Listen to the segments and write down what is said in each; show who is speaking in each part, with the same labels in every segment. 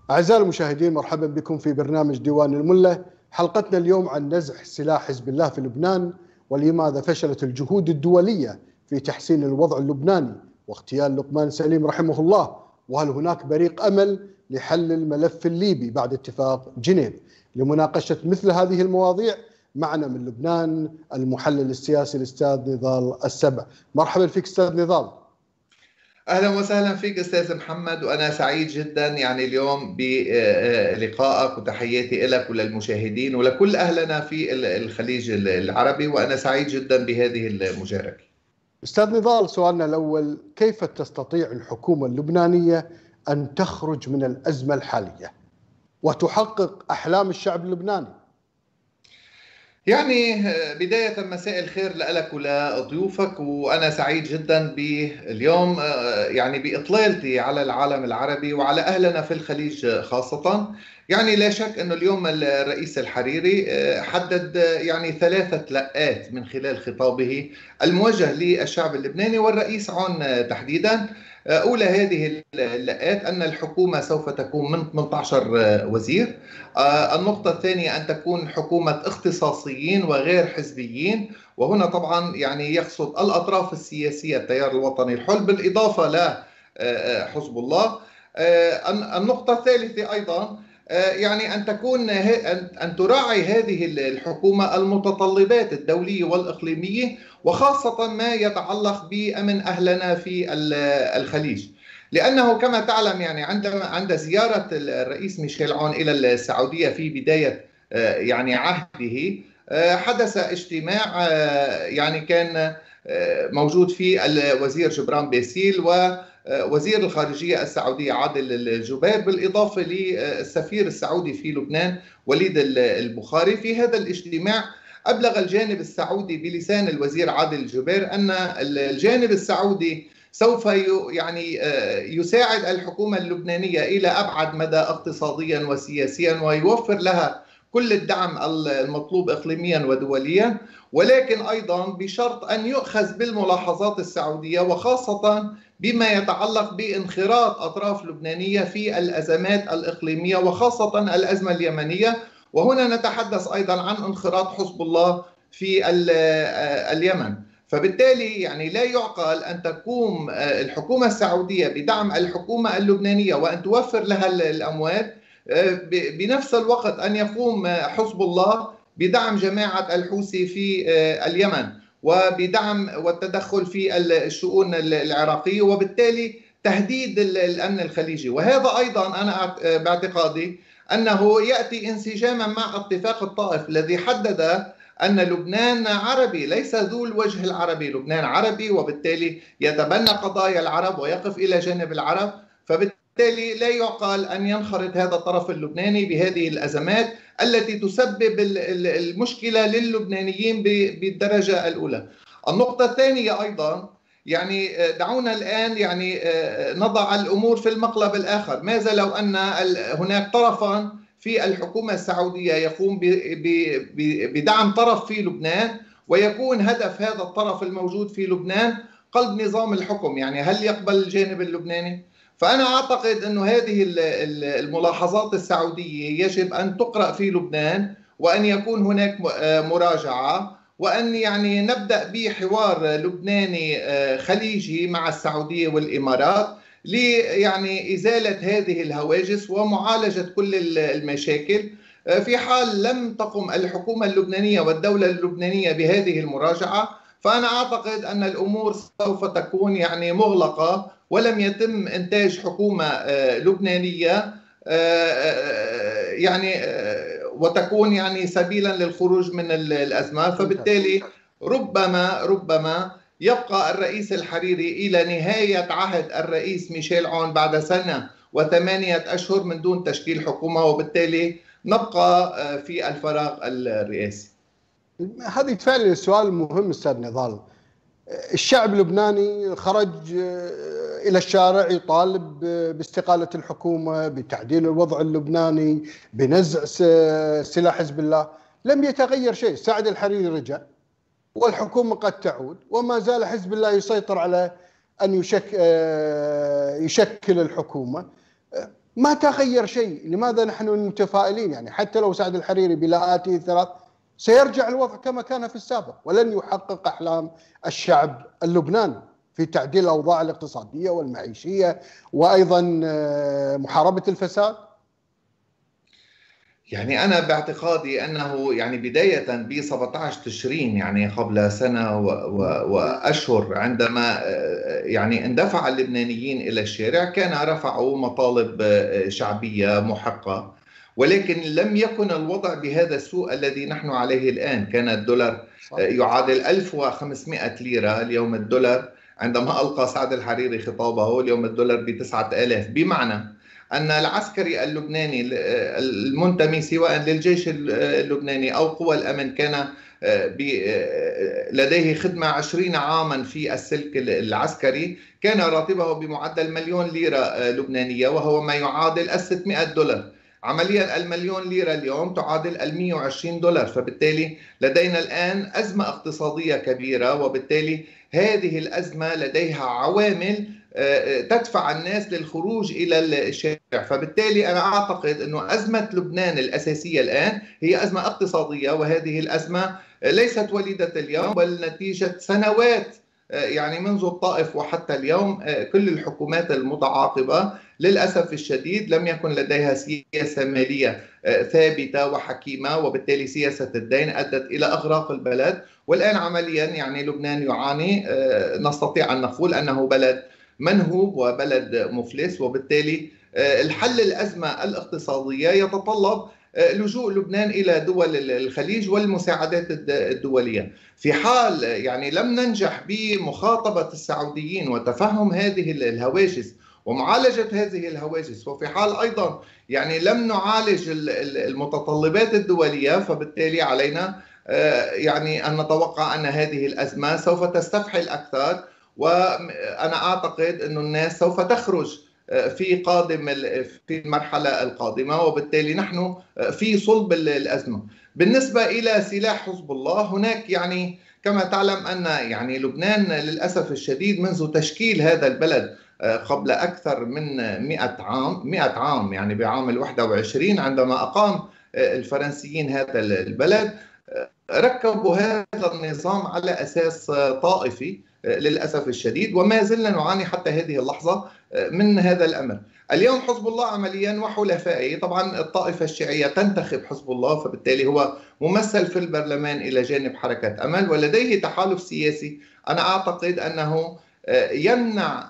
Speaker 1: أعزائي المشاهدين، مرحبا بكم في برنامج ديوان الملة. حلقتنا اليوم عن نزع سلاح حزب الله في لبنان، ولماذا فشلت الجهود الدولية في تحسين الوضع اللبناني واغتيال لقمان سليم رحمه الله، وهل هناك بريق أمل لحل الملف الليبي بعد اتفاق جنيف؟ لمناقشة مثل هذه المواضيع معنا من لبنان المحلل السياسي الأستاذ نضال السبع. مرحبا فيك أستاذ نضال.
Speaker 2: اهلا وسهلا فيك استاذ محمد، وانا سعيد جدا اليوم بلقائك، وتحياتي لك وللمشاهدين ولكل اهلنا في الخليج العربي، وانا سعيد جدا بهذه المشاركه.
Speaker 1: أستاذ نضال، سؤالنا الأول: كيف تستطيع الحكومة اللبنانية أن تخرج من الأزمة الحالية وتحقق أحلام الشعب اللبناني؟
Speaker 2: بداية مساء الخير لك ولضيوفك، وأنا سعيد جدا باليوم بإطلالتي على العالم العربي وعلى أهلنا في الخليج خاصة. لا شك أنه اليوم الرئيس الحريري حدد 3 لقات من خلال خطابه الموجه للشعب اللبناني والرئيس عون تحديدا. أولى هذه اللقات أن الحكومة سوف تكون من 18 وزير. النقطة الثانية أن تكون حكومة اختصاصيين وغير حزبيين، وهنا طبعا يقصد الأطراف السياسية، التيار الوطني الحر بالإضافة ل حزب الله. النقطة الثالثة أيضا أن تراعي هذه الحكومة المتطلبات الدولية والإقليمية، وخاصة ما يتعلق بأمن أهلنا في الخليج، لأنه كما تعلم عند زيارة الرئيس ميشيل عون إلى السعودية في بداية عهده، حدث اجتماع كان موجود فيه الوزير جبران باسيل ووزير الخارجية السعودية عادل الجبير، بالإضافة للسفير السعودي في لبنان وليد البخاري. في هذا الاجتماع أبلغ الجانب السعودي بلسان الوزير عادل الجبير أن الجانب السعودي سوف يساعد الحكومة اللبنانية إلى أبعد مدى اقتصاديا وسياسيا، ويوفر لها كل الدعم المطلوب إقليميا ودوليا، ولكن أيضا بشرط أن يؤخذ بالملاحظات السعودية، وخاصة بما يتعلق بانخراط أطراف لبنانية في الأزمات الإقليمية وخاصة الأزمة اليمنية. وهنا نتحدث أيضا عن انخراط حزب الله في اليمن. فبالتالي لا يعقل أن تقوم الحكومة السعودية بدعم الحكومة اللبنانية وأن توفر لها الأموال، بنفس الوقت أن يقوم حزب الله بدعم جماعة الحوثي في اليمن وبدعم والتدخل في الشؤون العراقية، وبالتالي تهديد الأمن الخليجي. وهذا أيضا أنا باعتقادي أنه يأتي انسجاما مع اتفاق الطائف الذي حدد أن لبنان عربي ليس ذو الوجه العربي، لبنان عربي وبالتالي يتبنى قضايا العرب ويقف إلى جانب العرب. فبالتالي لا يعقل أن ينخرط هذا الطرف اللبناني بهذه الأزمات التي تسبب المشكلة للبنانيين بالدرجة الأولى. النقطة الثانية أيضا دعونا الآن نضع الأمور في المقلب الآخر. ماذا لو أن هناك طرفا في الحكومة السعودية يقوم بدعم طرف في لبنان، ويكون هدف هذا الطرف الموجود في لبنان قلب نظام الحكم؟ هل يقبل الجانب اللبناني؟ فأنا أعتقد أن هذه الملاحظات السعودية يجب أن تقرأ في لبنان، وأن يكون هناك مراجعة، وأن نبدأ بحوار لبناني خليجي مع السعودية والإمارات لإزالة هذه الهواجس ومعالجة كل المشاكل. في حال لم تقم الحكومة اللبنانية والدولة اللبنانية بهذه المراجعة، فأنا أعتقد أن الأمور سوف تكون مغلقة، ولم يتم إنتاج حكومة لبنانية وتكون سبيلا للخروج من الأزمة. فبالتالي ربما يبقى الرئيس الحريري إلى نهاية عهد الرئيس ميشيل عون بعد 1 و8 أشهر من دون تشكيل حكومة، وبالتالي نبقى في الفراغ الرئاسي.
Speaker 1: هذه فعلا السؤال المهم أستاذ نضال. الشعب اللبناني خرج إلى الشارع يطالب باستقالة الحكومة، بتعديل الوضع اللبناني، بنزع سلاح حزب الله. لم يتغير شيء. سعد الحريري رجع والحكومة قد تعود، وما زال حزب الله يسيطر على أن يشكل الحكومة. ما تغير شيء. لماذا نحن متفائلين؟ يعني حتى لو سعد الحريري بلاءاته الثلاث سيرجع الوضع كما كان في السابق، ولن يحقق أحلام الشعب اللبناني في تعديل الأوضاع الاقتصادية والمعيشية وأيضا محاربة الفساد.
Speaker 2: يعني أنا باعتقادي أنه يعني بداية ب 17 تشرين، يعني قبل سنة وأشهر، عندما يعني اندفع اللبنانيين إلى الشارع كان رفعوا مطالب شعبية محقة، ولكن لم يكن الوضع بهذا السوء الذي نحن عليه الآن. كان الدولار يعادل 1500 ليرة. اليوم الدولار عندما ألقى سعد الحريري خطابه اليوم الدولار ب9000، بمعنى أن العسكري اللبناني المنتمي سواء للجيش اللبناني أو قوى الأمن كان لديه خدمة 20 عاما في السلك العسكري، كان راتبه بمعدل 1,000,000 ليرة لبنانية، وهو ما يعادل 600 دولار. عمليا 1,000,000 ليرة اليوم تعادل 120 دولار. فبالتالي لدينا الآن أزمة اقتصادية كبيرة، وبالتالي هذه الأزمة لديها عوامل تدفع الناس للخروج إلى الشارع. فبالتالي أنا أعتقد أن أزمة لبنان الأساسية الآن هي أزمة اقتصادية، وهذه الأزمة ليست وليدة اليوم بل نتيجة سنوات، يعني منذ الطائف وحتى اليوم كل الحكومات المتعاقبة للأسف الشديد لم يكن لديها سياسة مالية ثابتة وحكيمة، وبالتالي سياسة الدين أدت إلى إغراق البلد. والآن عمليا يعني لبنان يعاني، نستطيع أن نقول أنه بلد منهوب وبلد مفلس، وبالتالي الحل الأزمة الاقتصادية يتطلب لجوء لبنان إلى دول الخليج والمساعدات الدولية. في حال يعني لم ننجح بمخاطبة السعوديين وتفهم هذه الهواجس ومعالجة هذه الهواجس، وفي حال أيضا يعني لم نعالج المتطلبات الدولية، فبالتالي علينا يعني أن نتوقع أن هذه الأزمة سوف تستفحل أكثر. وأنا أعتقد أن الناس سوف تخرج في المرحلة القادمة، وبالتالي نحن في صلب الأزمة. بالنسبة إلى سلاح حزب الله، هناك يعني كما تعلم أن يعني لبنان للأسف الشديد منذ تشكيل هذا البلد قبل أكثر من 100 عام، يعني بعام 21 عندما أقام الفرنسيين هذا البلد، ركبوا هذا النظام على أساس طائفي للأسف الشديد، وما زلنا نعاني حتى هذه اللحظة من هذا الأمر. اليوم حزب الله عمليا وحلفائه، طبعا الطائفة الشيعية تنتخب حزب الله، فبالتالي هو ممثل في البرلمان إلى جانب حركة أمل، ولديه تحالف سياسي. أنا أعتقد أنه يمنع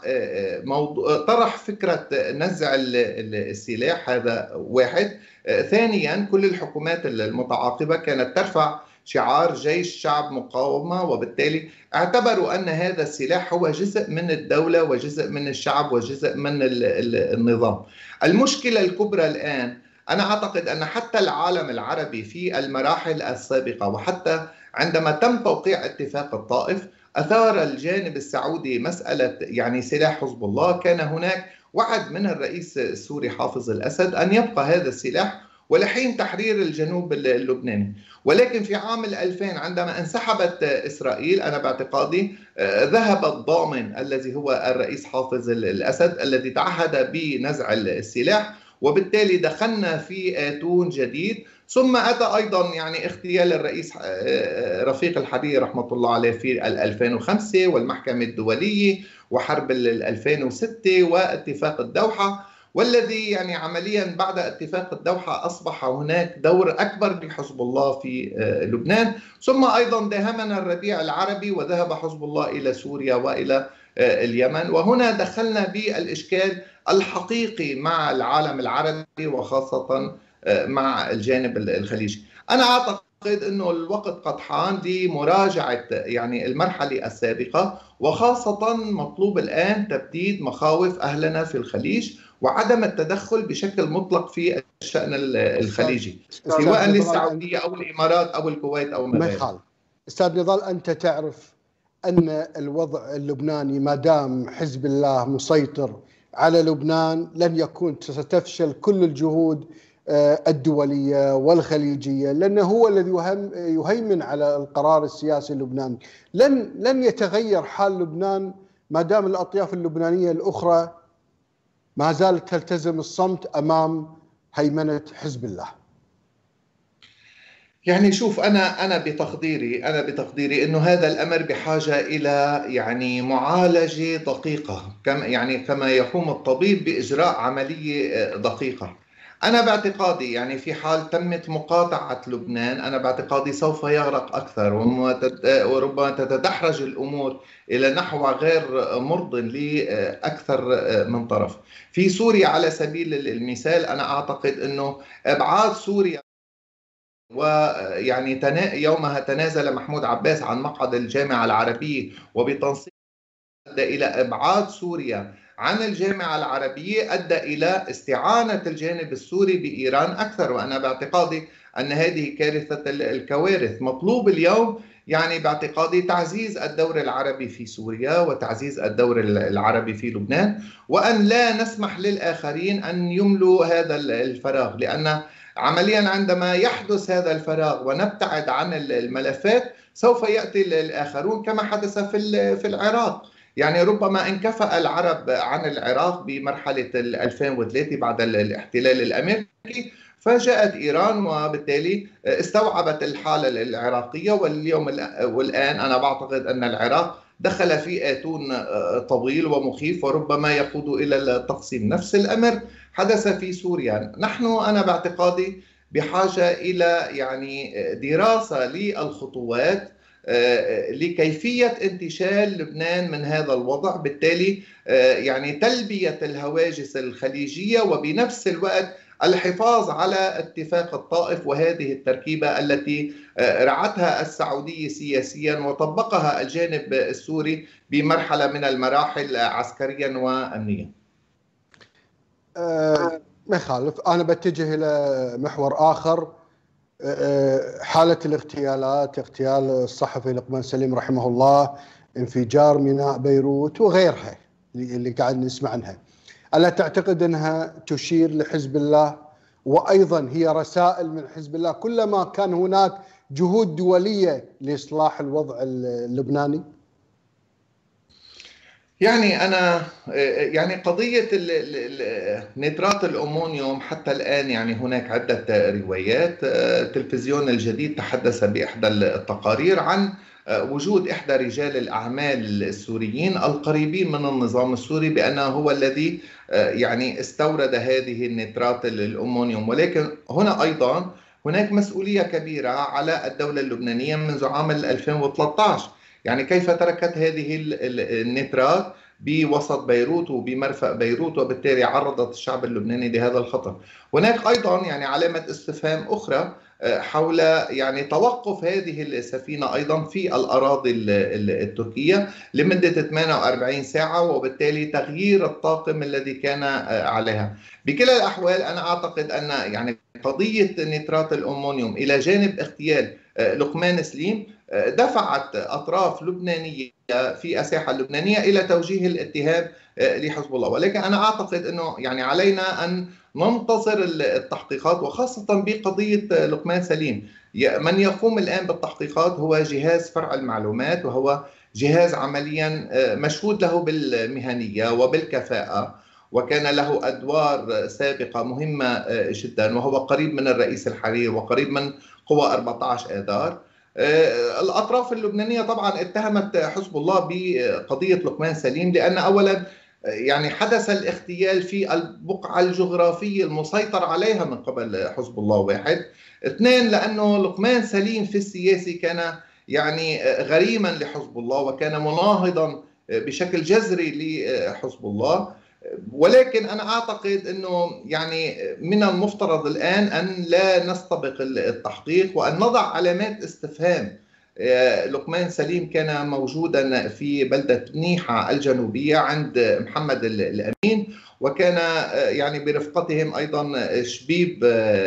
Speaker 2: طرح فكرة نزع السلاح، هذا واحد. ثانيا، كل الحكومات المتعاقبة كانت ترفع شعار جيش شعب مقاومة، وبالتالي اعتبروا أن هذا السلاح هو جزء من الدولة وجزء من الشعب وجزء من النظام. المشكلة الكبرى الآن، أنا أعتقد أن حتى العالم العربي في المراحل السابقة وحتى عندما تم توقيع اتفاق الطائف أثار الجانب السعودي مسألة يعني سلاح حزب الله. كان هناك وعد من الرئيس السوري حافظ الأسد أن يبقى هذا السلاح ولحين تحرير الجنوب اللبناني، ولكن في عام 2000 عندما انسحبت إسرائيل، أنا باعتقادي ذهب الضامن الذي هو الرئيس حافظ الأسد الذي تعهد بنزع السلاح، وبالتالي دخلنا في آتون جديد. ثم أتى أيضا يعني اغتيال الرئيس رفيق الحريري رحمة الله عليه في 2005، والمحكمة الدولية، وحرب 2006، واتفاق الدوحة، والذي يعني عمليا بعد اتفاق الدوحة أصبح هناك دور أكبر لحزب الله في لبنان. ثم أيضا داهمنا الربيع العربي وذهب حزب الله إلى سوريا وإلى اليمن، وهنا دخلنا بالإشكال الحقيقي مع العالم العربي وخاصة مع الجانب الخليجي. أنا أعتقد أنه الوقت قد حان لمراجعة يعني المرحلة السابقة، وخاصة مطلوب الآن تبديد مخاوف أهلنا في الخليج وعدم التدخل بشكل مطلق في الشأن الخليجي، سواء للسعودية أو الإمارات أو الكويت أو ما غيره.
Speaker 1: أستاذ نضال، أنت تعرف أن الوضع اللبناني ما دام حزب الله مسيطر على لبنان لن يكون، ستفشل كل الجهود الدولية والخليجية، لأنه هو الذي يهيمن على القرار السياسي اللبناني. لن يتغير حال لبنان ما دام الأطياف اللبنانية الأخرى ما زالت تلتزم الصمت أمام هيمنة حزب الله؟
Speaker 2: يعني شوف، أنا بتقديري إنه هذا الأمر بحاجة إلى يعني معالجة دقيقة، كما يقوم الطبيب بإجراء عملية دقيقة. أنا باعتقادي يعني في حال تمت مقاطعة لبنان، أنا باعتقادي سوف يغرق أكثر، وربما تتدحرج الأمور إلى نحو غير مرض لأكثر من طرف. في سوريا على سبيل المثال، أنا أعتقد أنه إبعاد سوريا، ويعني يومها تنازل محمود عباس عن مقعد الجامعة العربية، وبتنسيق أدى إلى إبعاد سوريا عن الجامعة العربية، أدى إلى استعانة الجانب السوري بإيران أكثر. وأنا باعتقادي أن هذه كارثة الكوارث. مطلوب اليوم يعني باعتقادي تعزيز الدور العربي في سوريا وتعزيز الدور العربي في لبنان، وأن لا نسمح للآخرين أن يملوا هذا الفراغ، لأن عمليا عندما يحدث هذا الفراغ ونبتعد عن الملفات سوف يأتي الآخرون، كما حدث في العراق. يعني ربما انكفأ العرب عن العراق بمرحلة 2003 بعد الاحتلال الأمريكي، فجاءت إيران وبالتالي استوعبت الحالة العراقية. والآن أنا بعتقد أن العراق دخل في آتون طويل ومخيف وربما يقود إلى التقسيم. نفس الأمر حدث في سوريا. أنا باعتقادي بحاجة إلى يعني دراسة للخطوات لكيفية انتشال لبنان من هذا الوضع، بالتالي يعني تلبية الهواجس الخليجية وبنفس الوقت الحفاظ على اتفاق الطائف، وهذه التركيبة التي رعتها السعودية سياسيا وطبقها الجانب السوري بمرحلة من المراحل عسكريا وأمنيا.
Speaker 1: ما يخالف، أنا بتجه إلى محور آخر. حالة الاغتيالات، اغتيال الصحفي لقمان سليم رحمه الله، انفجار ميناء بيروت وغيرها اللي قاعد نسمع عنها، ألا تعتقد أنها تشير لحزب الله؟ وأيضا هي رسائل من حزب الله كلما كان هناك جهود دولية لإصلاح الوضع اللبناني؟
Speaker 2: يعني أنا يعني قضية نترات الأمونيوم حتى الآن يعني هناك عدة روايات. التلفزيون الجديد تحدث بإحدى التقارير عن وجود إحدى رجال الأعمال السوريين القريبين من النظام السوري بأنه هو الذي يعني استورد هذه النترات الأمونيوم. ولكن هنا أيضا هناك مسؤولية كبيرة على الدولة اللبنانية منذ عام 2013. يعني كيف تركت هذه النترات بوسط بيروت وبمرفأ بيروت، وبالتالي عرضت الشعب اللبناني لهذا الخطر. هناك أيضا يعني علامة استفهام أخرى حول يعني توقف هذه السفينة أيضا في الأراضي التركية لمدة 48 ساعة، وبالتالي تغيير الطاقم الذي كان عليها. بكلا الأحوال أنا أعتقد أن يعني قضية نترات الأمونيوم إلى جانب اغتيال لقمان سليم دفعت أطراف لبنانية في الساحة اللبنانية إلى توجيه الاتهام لحزب الله. ولكن أنا أعتقد أنه يعني علينا أن ننتظر التحقيقات، وخاصة بقضية لقمان سليم. من يقوم الآن بالتحقيقات هو جهاز فرع المعلومات، وهو جهاز عمليا مشهود له بالمهنية وبالكفاءة، وكان له أدوار سابقة مهمة جدا، وهو قريب من الرئيس الحرير وقريب من قوى 14 آذار. الأطراف اللبنانية طبعا اتهمت حزب الله بقضية لقمان سليم، لأن أولا يعني حدث الاغتيال في البقعة الجغرافية المسيطر عليها من قبل حزب الله، واحد. اثنين، لأنه لقمان سليم في السياسي كان يعني غريما لحزب الله، وكان مناهضا بشكل جذري لحزب الله. ولكن أنا أعتقد أنه يعني من المفترض الآن أن لا نستبق التحقيق وأن نضع علامات استفهام. لقمان سليم كان موجودا في بلدة نيحة الجنوبية عند محمد الأمين، وكان يعني برفقتهم أيضا شبيب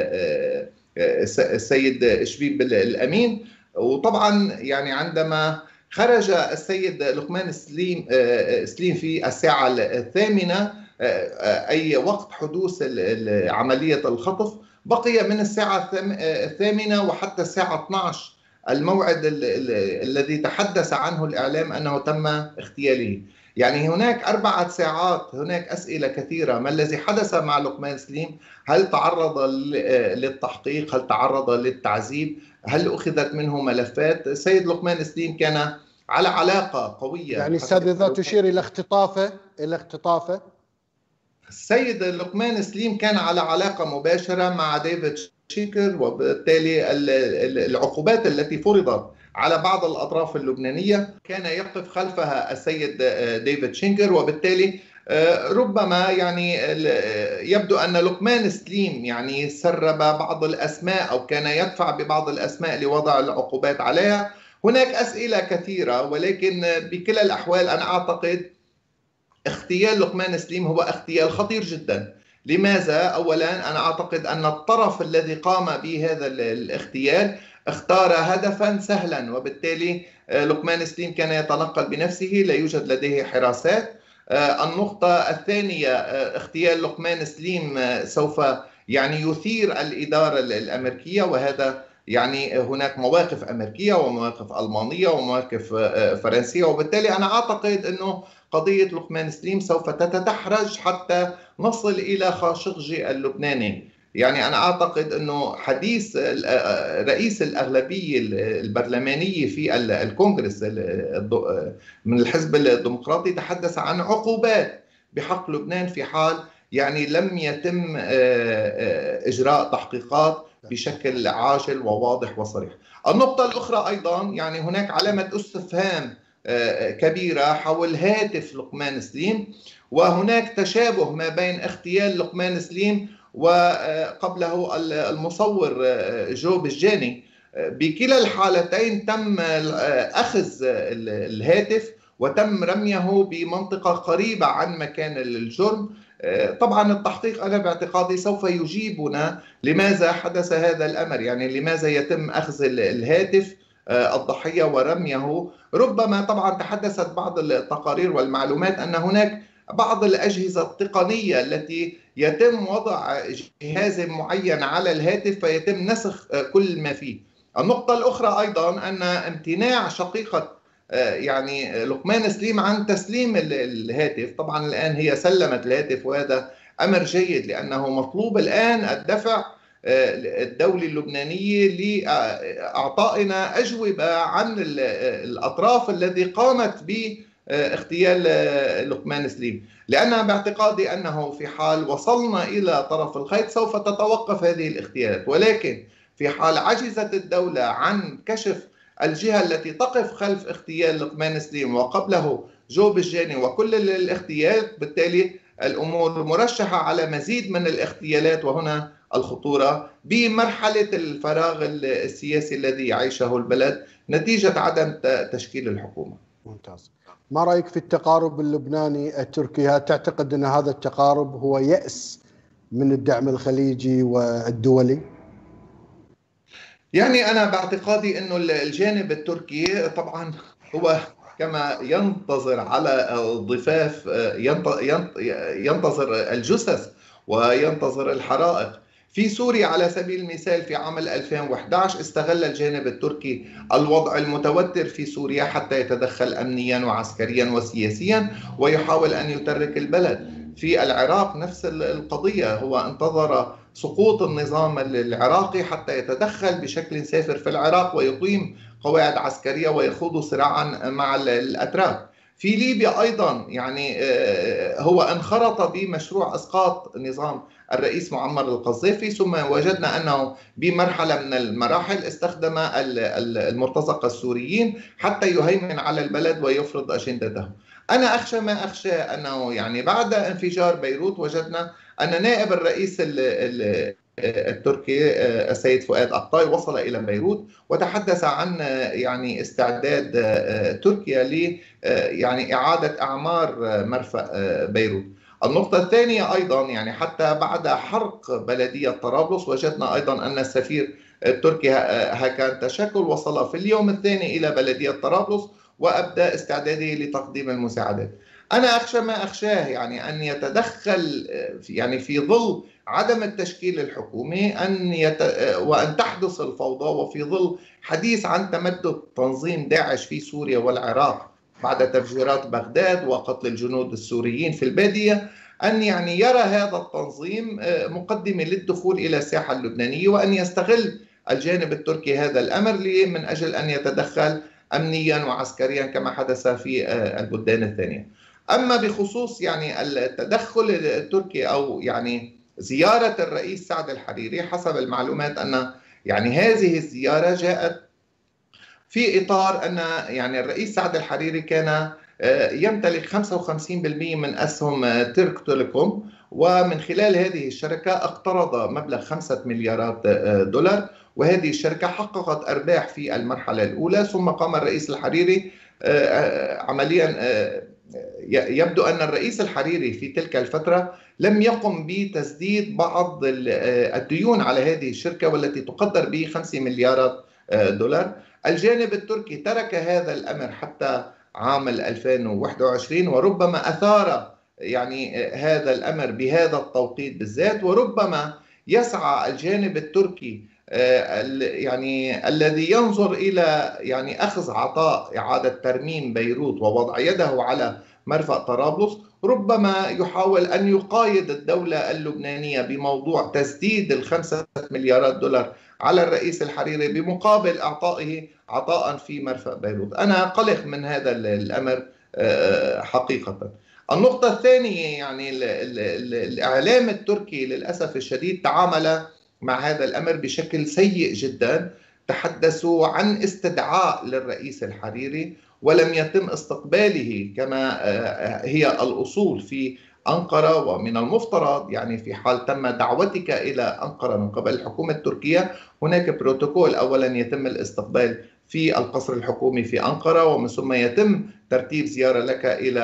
Speaker 2: السيد شبيب الأمين. وطبعا يعني عندما خرج السيد لقمان سليم في الساعة 8 أي وقت حدوث عملية الخطف، بقي من الساعة 8 وحتى الساعة 12 الموعد الذي تحدث عنه الإعلام أنه تم اغتياله. يعني هناك 4 ساعات، هناك أسئلة كثيرة. ما الذي حدث مع لقمان سليم؟ هل تعرض للتحقيق؟ هل تعرض للتعذيب؟ هل أخذت منه ملفات؟ السيد لقمان سليم كان على علاقة قوية
Speaker 1: يعني أستاذ إذا تشير إلى اختطافه
Speaker 2: السيد لقمان سليم كان على علاقة مباشرة مع ديفيد شيكر، وبالتالي العقوبات التي فرضت على بعض الأطراف اللبنانية كان يقف خلفها السيد ديفيد شينكر. وبالتالي ربما يعني يبدو أن لقمان سليم يعني سرب بعض الأسماء أو كان يدفع ببعض الأسماء لوضع العقوبات عليها. هناك أسئلة كثيرة، ولكن بكلا الأحوال أنا أعتقد اغتيال لقمان سليم هو اغتيال خطير جدا. لماذا؟ أولا أنا أعتقد أن الطرف الذي قام بهذا الاغتيال اختار هدفا سهلا، وبالتالي لقمان سليم كان يتنقل بنفسه، لا يوجد لديه حراسات. النقطة الثانية، اغتيال لقمان سليم سوف يعني يثير الإدارة الأمريكية، وهذا يعني هناك مواقف أمريكية ومواقف ألمانية ومواقف فرنسية، وبالتالي أنا أعتقد أنه قضية لقمان سليم سوف تتدحرج حتى نصل إلى خاشقجي اللبناني. يعني أنا أعتقد أنه حديث رئيس الأغلبية البرلمانية في الكونغرس من الحزب الديمقراطي تحدث عن عقوبات بحق لبنان في حال يعني لم يتم إجراء تحقيقات بشكل عاجل وواضح وصريح. النقطة الأخرى أيضا يعني هناك علامة استفهام كبيرة حول هاتف لقمان سليم، وهناك تشابه ما بين اغتيال لقمان سليم وقبله المصور جو بجاني. بكلا الحالتين تم أخذ الهاتف وتم رميه بمنطقة قريبة عن مكان الجرم. طبعا التحقيق أنا باعتقادي سوف يجيبنا لماذا حدث هذا الأمر، يعني لماذا يتم أخذ الهاتف الضحية ورميه. ربما طبعا تحدثت بعض التقارير والمعلومات أن هناك بعض الأجهزة التقنية التي يتم وضع جهاز معين على الهاتف فيتم نسخ كل ما فيه. النقطة الأخرى أيضا أن امتناع شقيقة يعني لقمان سليم عن تسليم الهاتف. طبعا الآن هي سلمت الهاتف، وهذا أمر جيد لأنه مطلوب الآن الدفع الدولي اللبناني لإعطائنا أجوبة عن الأطراف الذي قامت باغتيال لقمان سليم، لأن باعتقادي أنه في حال وصلنا إلى طرف الخيط سوف تتوقف هذه الاغتيالات، ولكن في حال عجزت الدولة عن كشف الجهة التي تقف خلف اغتيال لقمان سليم وقبله جو بجاني وكل الاغتيالات، بالتالي الأمور مرشحة على مزيد من الاغتيالات، وهنا الخطورة بمرحلة الفراغ السياسي الذي يعيشه البلد نتيجة عدم تشكيل الحكومة.
Speaker 1: ممتاز. ما رأيك في التقارب اللبناني التركي؟ هل تعتقد أن هذا التقارب هو يأس من الدعم الخليجي والدولي؟
Speaker 2: يعني أنا باعتقادي أنه الجانب التركي طبعا هو كما ينتظر على الضفاف، ينتظر الجثث وينتظر الحرائق. في سوريا على سبيل المثال في عام 2011 استغل الجانب التركي الوضع المتوتر في سوريا حتى يتدخل أمنيا وعسكريا وسياسيا ويحاول أن يترك البلد. في العراق نفس القضية، هو انتظر سقوط النظام العراقي حتى يتدخل بشكل سافر في العراق ويقيم قواعد عسكرية ويخوض صراعا مع الأتراك. في ليبيا أيضا يعني هو انخرط بمشروع إسقاط نظام الرئيس معمر القذافي، ثم وجدنا أنه بمرحلة من المراحل استخدم المرتزقة السوريين حتى يهيمن على البلد ويفرض أجندته. أنا أخشى ما أخشى أنه يعني بعد انفجار بيروت وجدنا أن نائب الرئيس التركي السيد فؤاد أقطاي وصل إلى بيروت وتحدث عن يعني استعداد تركيا ل يعني إعادة أعمار مرفأ بيروت. النقطة الثانية أيضا يعني حتى بعد حرق بلدية طرابلس وجدنا أيضا أن السفير التركي هاكان تشكل وصل في اليوم الثاني إلى بلدية طرابلس وأبدأ استعداده لتقديم المساعدات. أنا أخشى ما أخشاه يعني أن يتدخل يعني في ظل عدم التشكيل الحكومي وأن تحدث الفوضى، وفي ظل حديث عن تمدد تنظيم داعش في سوريا والعراق بعد تفجيرات بغداد وقتل الجنود السوريين في البادية، أن يعني يرى هذا التنظيم مقدمة للدخول إلى الساحة اللبنانية، وأن يستغل الجانب التركي هذا الأمر من أجل أن يتدخل أمنيا وعسكريا كما حدث في البلدان الثانية. أما بخصوص يعني التدخل التركي أو يعني زيارة الرئيس سعد الحريري، حسب المعلومات أن يعني هذه الزيارة جاءت في إطار أن يعني الرئيس سعد الحريري كان يمتلك 55% من أسهم ترك تيليكوم، ومن خلال هذه الشركة اقترض مبلغ 5 مليارات دولار، وهذه الشركة حققت أرباح في المرحلة الأولى. ثم قام الرئيس الحريري عمليا يبدو أن الرئيس الحريري في تلك الفترة لم يقم بتسديد بعض الديون على هذه الشركة والتي تقدر ب 5 مليارات دولار. الجانب التركي ترك هذا الأمر حتى عام 2021، وربما أثار يعني هذا الأمر بهذا التوقيت بالذات، وربما يسعى الجانب التركي يعني الذي ينظر إلى يعني أخذ عطاء إعادة ترميم بيروت ووضع يده على مرفأ طرابلس، ربما يحاول أن يقايد الدولة اللبنانية بموضوع تسديد ال5 مليارات دولار على الرئيس الحريري بمقابل إعطائه عطاء في مرفأ بيروت. أنا قلق من هذا الأمر حقيقة. النقطة الثانية يعني الإعلام التركي للأسف الشديد تعامل مع هذا الأمر بشكل سيء جدا. تحدثوا عن استدعاء للرئيس الحريري ولم يتم استقباله كما هي الأصول في أنقرة، ومن المفترض يعني في حال تم دعوتك إلى أنقرة من قبل الحكومة التركية هناك بروتوكول، أولا يتم الاستقبال في القصر الحكومي في أنقرة، ومن ثم يتم ترتيب زيارة لك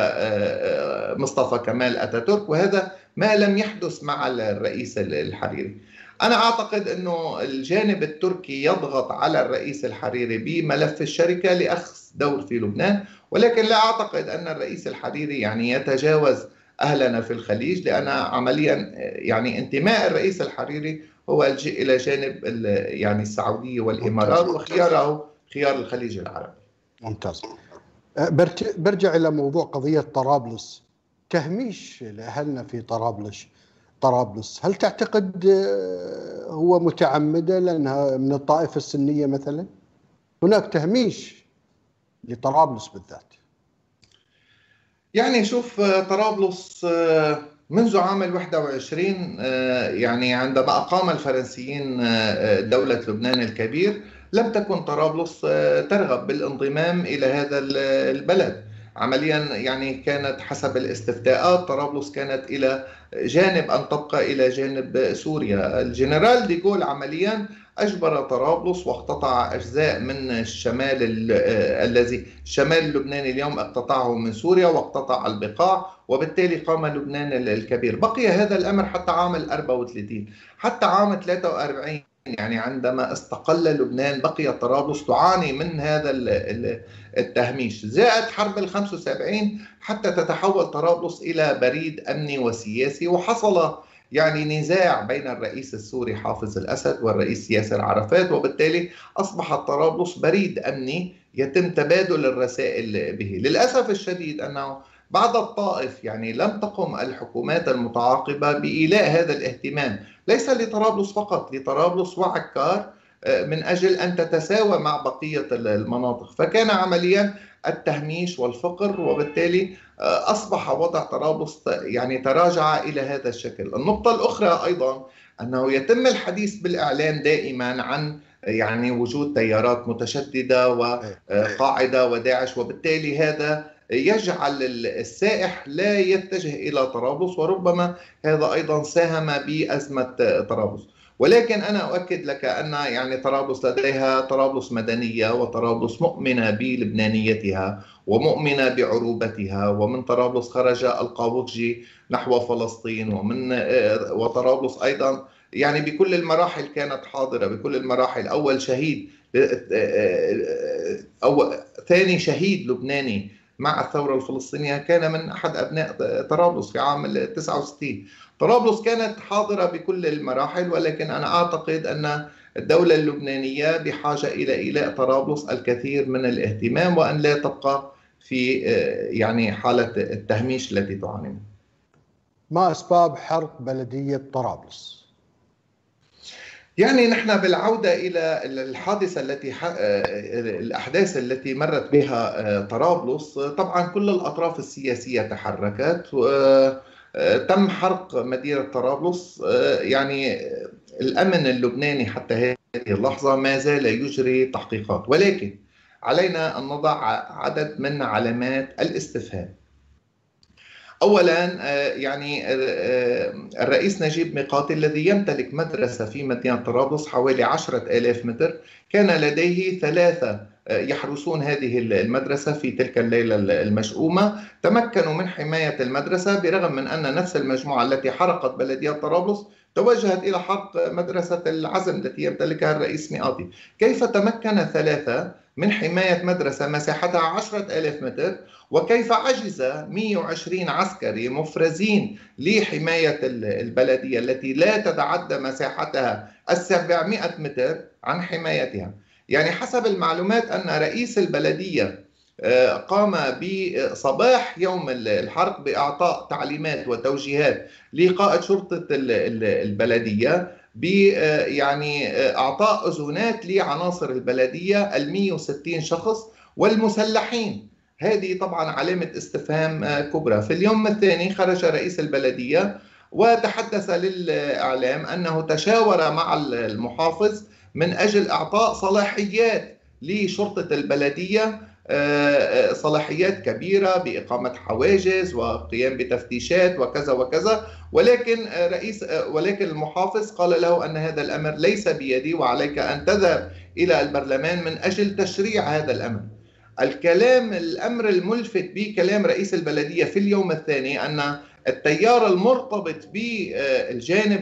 Speaker 2: إلى مصطفى كمال أتاتورك، وهذا ما لم يحدث مع الرئيس الحريري. أنا أعتقد أنه الجانب التركي يضغط على الرئيس الحريري بملف الشركة لأخذ دور في لبنان، ولكن لا أعتقد أن الرئيس الحريري يعني يتجاوز أهلنا في الخليج، لأن عمليا يعني انتماء الرئيس الحريري هو الجئ إلى جانب يعني السعودية والإمارات، وخياره خيار الخليج العربي.
Speaker 1: ممتاز. برجع إلى موضوع قضية طرابلس، تهميش لأهلنا في طرابلس، هل تعتقد هو متعمدة لأنها من الطائفة السنية مثلا؟ هناك تهميش لطرابلس بالذات.
Speaker 2: يعني شوف، طرابلس منذ عام 21 يعني عندما أقام الفرنسيين دولة لبنان الكبير لم تكن طرابلس ترغب بالانضمام إلى هذا البلد. عمليا يعني كانت حسب الاستفتاءات طرابلس كانت إلى جانب أن تبقى إلى جانب سوريا. الجنرال ديغول عمليا أجبر طرابلس واقتطع أجزاء من الشمال الذي الشمال اللبناني اليوم اقتطعه من سوريا، واقتطع البقاع، وبالتالي قام لبنان الكبير. بقي هذا الأمر حتى عام 34، حتى عام 43 يعني عندما استقل لبنان بقي طرابلس تعاني من هذا التهميش. زاءت حرب 75 حتى تتحول طرابلس إلى بريد أمني وسياسي، وحصل يعني نزاع بين الرئيس السوري حافظ الأسد والرئيس ياسر عرفات، وبالتالي أصبحت طرابلس بريد أمني يتم تبادل الرسائل به. للأسف الشديد أنه بعد الطائف يعني لم تقم الحكومات المتعاقبة بإيلاء هذا الاهتمام، ليس لطرابلس فقط، لطرابلس وعكار، من أجل أن تتساوى مع بقية المناطق. فكان عمليا التهميش والفقر، وبالتالي أصبح وضع طرابلس يعني تراجع إلى هذا الشكل. النقطة الأخرى أيضا أنه يتم الحديث بالإعلام دائما عن يعني وجود تيارات متشددة وقاعدة وداعش، وبالتالي هذا يجعل السائح لا يتجه إلى طرابلس، وربما هذا أيضا ساهم بأزمة طرابلس. ولكن أنا أؤكد لك أن يعني طرابلس لديها طرابلس مدنية، وطرابلس مؤمنة بلبنانيتها ومؤمنة بعروبتها، ومن طرابلس خرج القاوقجي نحو فلسطين، وطرابلس أيضا يعني بكل المراحل كانت حاضرة، بكل المراحل. أول شهيد ثاني شهيد لبناني مع الثورة الفلسطينية كان من أحد أبناء طرابلس في عام 69. طرابلس كانت حاضرة بكل المراحل، ولكن أنا أعتقد أن الدولة اللبنانية بحاجة إلى إيلاء طرابلس الكثير من الاهتمام، وأن لا تبقى في يعني حالة التهميش التي تعاني منها.
Speaker 1: ما أسباب حرق بلدية طرابلس؟
Speaker 2: يعني نحن بالعودة إلى الحادثة الأحداث التي مرت بها طرابلس، طبعا كل الأطراف السياسية تحركت وتم حرق مدينة طرابلس. يعني الأمن اللبناني حتى هذه اللحظة ما زال يجري تحقيقات، ولكن علينا أن نضع عدد من علامات الاستفهام. أولا يعني الرئيس نجيب ميقاتي الذي يمتلك مدرسة في مدينة طرابلس حوالي 10,000 متر، كان لديه 3 يحرسون هذه المدرسة في تلك الليلة المشؤومة. تمكنوا من حماية المدرسة برغم من أن نفس المجموعة التي حرقت بلدية طرابلس توجهت إلى حرق مدرسة العزم التي يمتلكها الرئيس ميقاتي. كيف تمكن 3 من حماية مدرسة مساحتها 10,000 متر، وكيف عجز 120 عسكري مفرزين لحماية البلدية التي لا تتعدى مساحتها 700 متر عن حمايتها؟ يعني حسب المعلومات أن رئيس البلدية قام بصباح يوم الحرق بإعطاء تعليمات وتوجيهات لقائد شرطة البلدية يعني أعطاء أذونات لعناصر البلدية 160 شخص والمسلحين. هذه طبعا علامة استفهام كبرى. في اليوم الثاني خرج رئيس البلدية وتحدث للإعلام أنه تشاور مع المحافظ من أجل إعطاء صلاحيات لشرطة البلدية، صلاحيات كبيرة بإقامة حواجز وقيام بتفتيشات وكذا وكذا، ولكن المحافظ قال له أن هذا الأمر ليس بيدي وعليك أن تذهب إلى البرلمان من أجل تشريع هذا الأمر. الأمر الملفت بكلام رئيس البلدية في اليوم الثاني أن التيار المرتبط بالجانب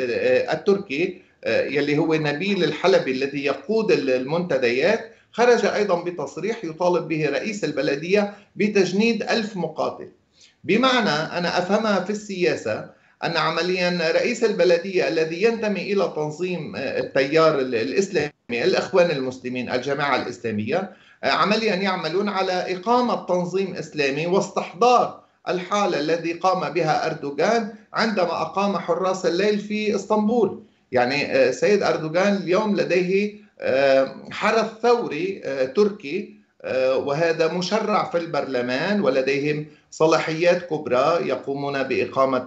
Speaker 2: التركي يلي هو نبيل الحلبي الذي يقود المنتديات خرج أيضا بتصريح يطالب به رئيس البلدية بتجنيد 1000 مقاتل. بمعنى أنا أفهمها في السياسة أن عمليا رئيس البلدية الذي ينتمي إلى تنظيم التيار الإسلامي الإخوان المسلمين الجماعة الإسلامية عمليا يعملون على إقامة تنظيم إسلامي واستحضار الحالة التي قام بها أردوغان عندما أقام حراس الليل في إسطنبول. يعني سيد أردوغان اليوم لديه حرس ثوري تركي وهذا مشرع في البرلمان، ولديهم صلاحيات كبرى يقومون بإقامة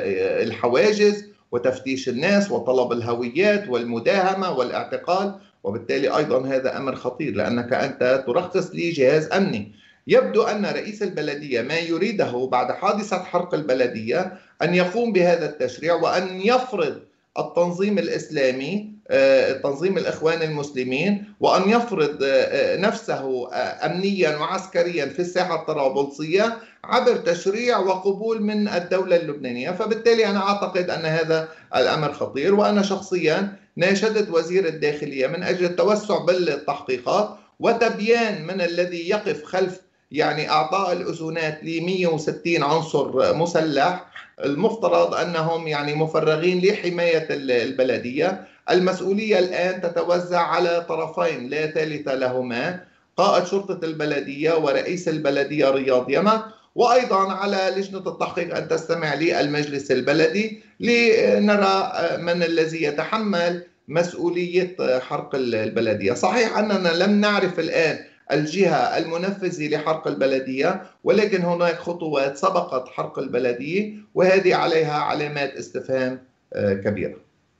Speaker 2: الحواجز وتفتيش الناس وطلب الهويات والمداهمة والاعتقال، وبالتالي أيضا هذا أمر خطير لأنك أنت ترخص لجهاز أمني. يبدو أن رئيس البلدية ما يريده بعد حادثة حرق البلدية أن يقوم بهذا التشريع وأن يفرض التنظيم الإسلامي تنظيم الإخوان المسلمين، وأن يفرض نفسه أمنيا وعسكريا في الساحة الطرابلسية عبر تشريع وقبول من الدولة اللبنانية. فبالتالي أنا أعتقد أن هذا الأمر خطير، وأنا شخصيا ناشدت وزير الداخلية من أجل التوسع بالتحقيقات وتبيان من الذي يقف خلف يعني أعطاء الأذونات ل 160 عنصر مسلح المفترض أنهم يعني مفرغين لحماية البلدية. المسؤولية الآن تتوزع على طرفين لا ثالث لهما، قائد شرطة البلدية ورئيس البلدية رياض يمك، وأيضا على لجنة التحقيق أن تستمع للمجلس البلدي لنرى من الذي يتحمل مسؤولية حرق البلدية. صحيح أننا لم نعرف الآن الجهة المنفذة لحرق البلدية، ولكن هناك خطوات سبقت حرق البلدية وهذه عليها علامات استفهام كبيرة.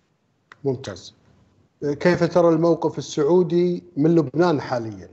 Speaker 1: ممتاز. كيف ترى الموقف السعودي من لبنان حاليا؟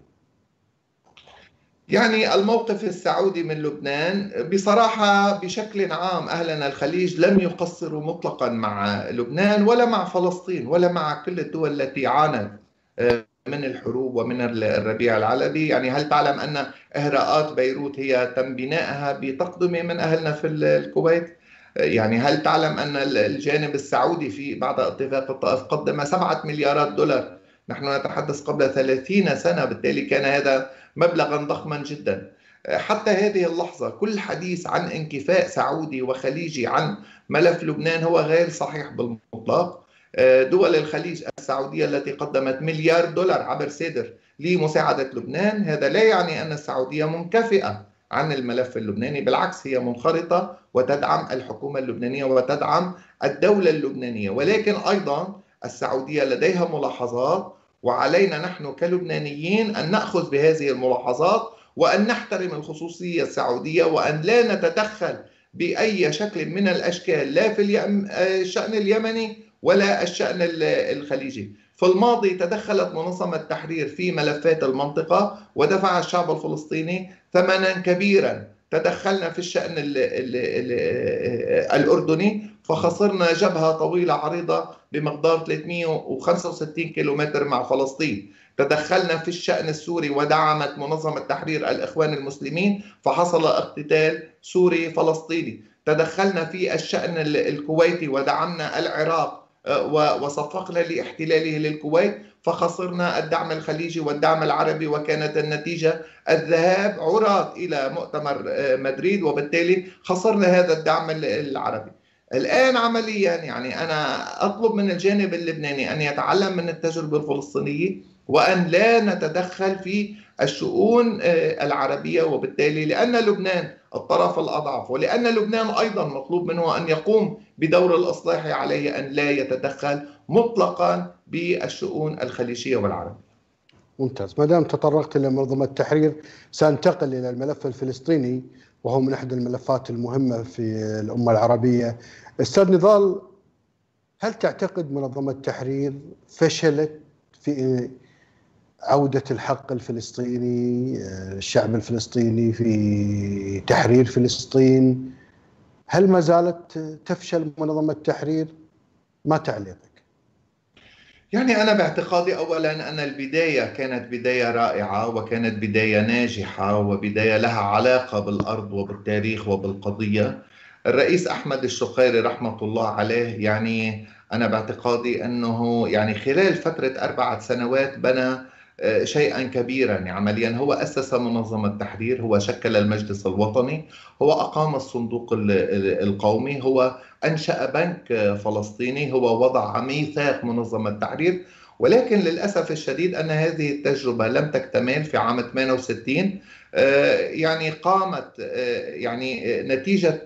Speaker 2: يعني الموقف السعودي من لبنان بصراحة بشكل عام أهلنا الخليج لم يقصروا مطلقا مع لبنان ولا مع فلسطين ولا مع كل الدول التي عانت من الحروب ومن الربيع العربي. يعني هل تعلم أن إهراءات بيروت هي تم بنائها بتقدمة من أهلنا في الكويت؟ يعني هل تعلم أن الجانب السعودي في بعد اتفاق الطائف قدم 7 مليارات دولار؟ نحن نتحدث قبل 30 سنة، بالتالي كان هذا مبلغا ضخما جدا. حتى هذه اللحظة كل حديث عن انكفاء سعودي وخليجي عن ملف لبنان هو غير صحيح بالمطلق. دول الخليج، السعودية التي قدمت مليار دولار عبر سيدر لمساعدة لبنان، هذا لا يعني أن السعودية منكفئة عن الملف اللبناني، بالعكس هي منخرطة وتدعم الحكومة اللبنانية وتدعم الدولة اللبنانية. ولكن أيضا السعودية لديها ملاحظات، وعلينا نحن كلبنانيين أن نأخذ بهذه الملاحظات وأن نحترم الخصوصية السعودية، وأن لا نتدخل بأي شكل من الأشكال، لا في الشأن اليمني ولا الشأن الخليجي. في الماضي تدخلت منظمة التحرير في ملفات المنطقة ودفع الشعب الفلسطيني ثمنا كبيرا. تدخلنا في الشأن الأردني فخسرنا جبهة طويلة عريضة بمقدار 365 كيلومتر مع فلسطين. تدخلنا في الشأن السوري ودعمت منظمة تحرير الإخوان المسلمين فحصل اقتتال سوري فلسطيني. تدخلنا في الشأن الكويتي ودعمنا العراق وصفقنا لاحتلاله للكويت فخسرنا الدعم الخليجي والدعم العربي، وكانت النتيجة الذهاب عراة إلى مؤتمر مدريد، وبالتالي خسرنا هذا الدعم العربي. الآن عمليا يعني أنا أطلب من الجانب اللبناني أن يتعلم من التجربة الفلسطينية وأن لا نتدخل في الشؤون العربية، وبالتالي لأن لبنان الطرف الأضعف ولأن لبنان أيضا مطلوب منه أن يقوم بدور الإصلاح، عليه أن لا يتدخل مطلقا بالشؤون الخليجية والعربية.
Speaker 1: ممتاز. ما دام تطرقت إلى منظمة التحرير سأنتقل إلى الملف الفلسطيني، وهو من أحد الملفات المهمة في الأمة العربية. أستاذ نضال، هل تعتقد منظمة التحرير فشلت في عودة الحق الفلسطيني، الشعب الفلسطيني، في تحرير فلسطين؟ هل ما زالت تفشل منظمة التحرير؟ ما تعليقك؟
Speaker 2: يعني أنا باعتقادي أولا أن البداية كانت بداية رائعة وكانت بداية ناجحة وبداية لها علاقة بالأرض وبالتاريخ وبالقضية. الرئيس أحمد الشقيري رحمة الله عليه، يعني أنا باعتقادي أنه يعني خلال فترة 4 سنوات بنى شيئا كبيرا. يعني عمليا هو أسس منظمة التحرير، هو شكل المجلس الوطني، هو أقام الصندوق القومي، هو أنشأ بنك فلسطيني، هو وضع ميثاق منظمة التحرير. ولكن للأسف الشديد أن هذه التجربة لم تكتمل في عام 68. يعني قامت يعني نتيجة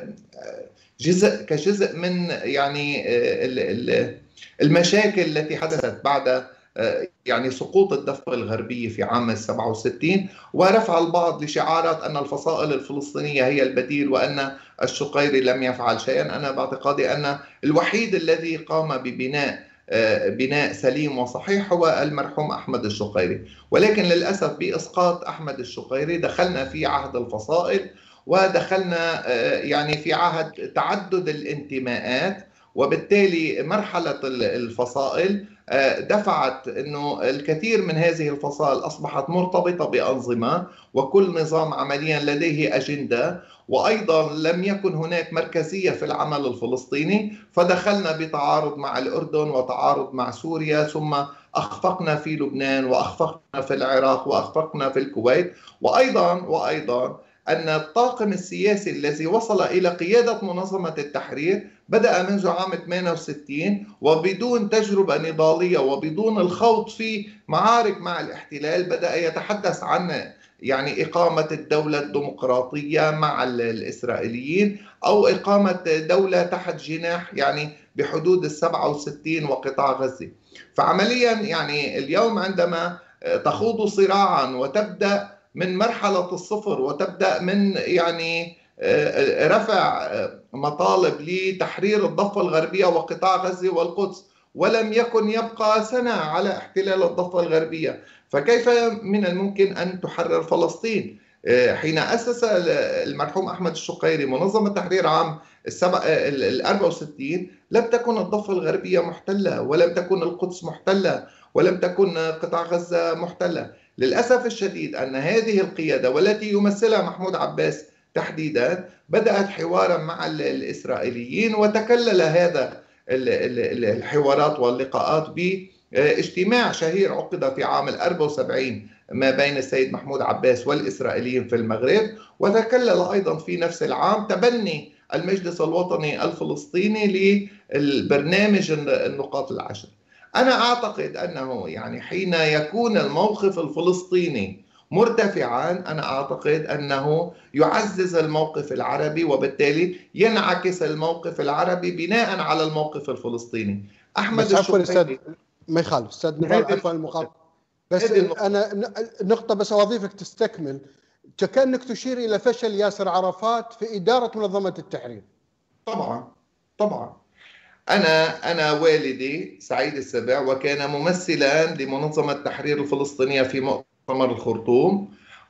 Speaker 2: كجزء من يعني المشاكل التي حدثت بعد يعني سقوط الضفة الغربية في عام 67، ورفع البعض لشعارات أن الفصائل الفلسطينية هي البديل وأن الشقيري لم يفعل شيئا. أنا باعتقادي أن الوحيد الذي قام ببناء سليم وصحيح هو المرحوم أحمد الشقيري. ولكن للأسف بإسقاط أحمد الشقيري دخلنا في عهد الفصائل، ودخلنا يعني في عهد تعدد الانتماءات، وبالتالي مرحلة الفصائل دفعت أنه الكثير من هذه الفصائل أصبحت مرتبطة بأنظمة، وكل نظام عمليا لديه أجندة، وأيضا لم يكن هناك مركزية في العمل الفلسطيني، فدخلنا بتعارض مع الأردن وتعارض مع سوريا، ثم أخفقنا في لبنان وأخفقنا في العراق وأخفقنا في الكويت. وأيضا أن الطاقم السياسي الذي وصل إلى قيادة منظمة التحرير بدأ منذ عام 68 وبدون تجربة نضالية وبدون الخوض في معارك مع الاحتلال، بدأ يتحدث عن يعني إقامة الدولة الديمقراطية مع الإسرائيليين، أو إقامة دولة تحت جناح يعني بحدود 67 وقطاع غزة. فعمليا يعني اليوم عندما تخوض صراعا وتبدأ من مرحلة الصفر وتبدأ من يعني رفع مطالب لتحرير الضفة الغربية وقطاع غزة والقدس، ولم يكن يبقى سنة على احتلال الضفة الغربية، فكيف من الممكن أن تحرر فلسطين؟ حين أسس المرحوم أحمد الشقيري منظمة تحرير عام 64 لم تكن الضفة الغربية محتلة، ولم تكن القدس محتلة، ولم تكن قطاع غزة محتلة. للأسف الشديد أن هذه القيادة والتي يمثلها محمود عباس تحديدا بدأت حوارا مع الإسرائيليين، وتكلل هذا الحوارات واللقاءات باجتماع شهير عقد في عام 74 ما بين السيد محمود عباس والإسرائيليين في المغرب، وتكلل أيضا في نفس العام تبني المجلس الوطني الفلسطيني للبرنامج النقاط العشر. أنا أعتقد أنه يعني حين يكون الموقف الفلسطيني مرتفعا، أنا أعتقد أنه يعزز الموقف العربي، وبالتالي ينعكس الموقف العربي بناء على الموقف الفلسطيني.
Speaker 1: أحمد عفوا أستاذ، ما يخالف أستاذ نضال، عفوا المقاطعة، بس أنا نقطة بس أوظيفك تستكمل. كأنك تشير إلى فشل ياسر عرفات في إدارة منظمة التحرير.
Speaker 2: طبعا أنا والدي سعيد السبع وكان ممثلا لمنظمة التحرير الفلسطينية في مؤتمر الخرطوم،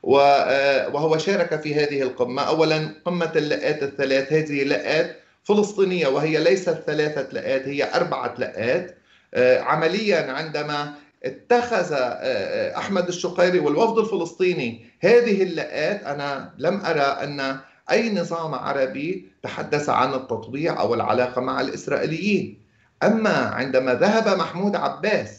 Speaker 2: وهو شارك في هذه القمة. أولا قمة اللقات الثلاث، هذه لقات فلسطينية وهي ليست 3 لقات، هي 4 لقات. عمليا عندما اتخذ أحمد الشقيري والوفد الفلسطيني هذه اللقات، أنا لم أرى أن أي نظام عربي تحدث عن التطبيع أو العلاقة مع الإسرائيليين. أما عندما ذهب محمود عباس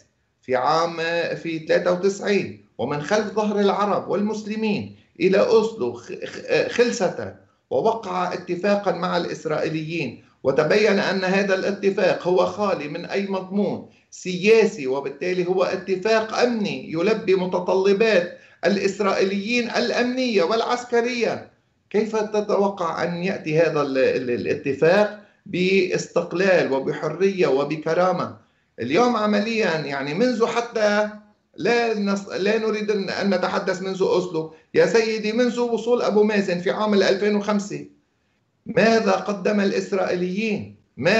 Speaker 2: في 93 ومن خلف ظهر العرب والمسلمين إلى أوسلو خلسة، ووقع اتفاقا مع الإسرائيليين، وتبين أن هذا الاتفاق هو خالي من أي مضمون سياسي، وبالتالي هو اتفاق أمني يلبي متطلبات الإسرائيليين الأمنية والعسكرية. كيف تتوقع أن يأتي هذا الاتفاق باستقلال وبحرية وبكرامة؟ اليوم عمليا يعني منذ حتى لا نريد أن نتحدث منذ أوسلو يا سيدي، منذ وصول أبو مازن في عام 2005 ماذا قدم الإسرائيليين؟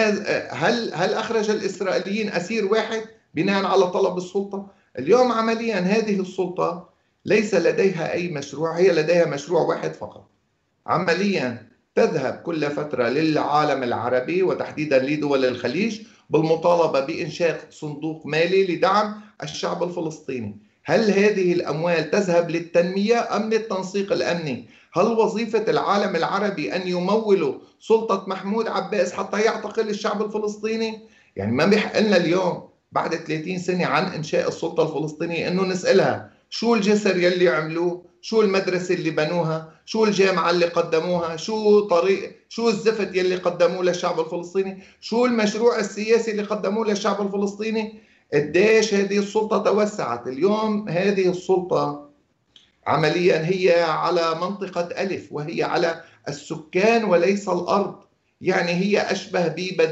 Speaker 2: هل أخرج الإسرائيليين أسير واحد بناء على طلب السلطة؟ اليوم عمليا هذه السلطة ليس لديها أي مشروع، هي لديها مشروع واحد فقط. عمليا تذهب كل فترة للعالم العربي وتحديدا لدول الخليج بالمطالبة بإنشاء صندوق مالي لدعم الشعب الفلسطيني. هل هذه الأموال تذهب للتنمية أم للتنسيق الأمني؟ هل وظيفة العالم العربي أن يمولوا سلطة محمود عباس حتى يعتقل الشعب الفلسطيني؟ يعني ما بيحق لنا اليوم بعد 30 سنة عن إنشاء السلطة الفلسطينية إنه نسألها شو الجسر يلي عملوه، شو المدرسة اللي بنوها، شو الجامعة اللي قدموها، شو الزفت يلي قدموه للشعب الفلسطيني، شو المشروع السياسي اللي قدموه للشعب الفلسطيني. قديش هذه السلطة توسعت. اليوم هذه السلطة عمليا هي على منطقة ألف، وهي على السكان وليس الأرض، يعني هي أشبه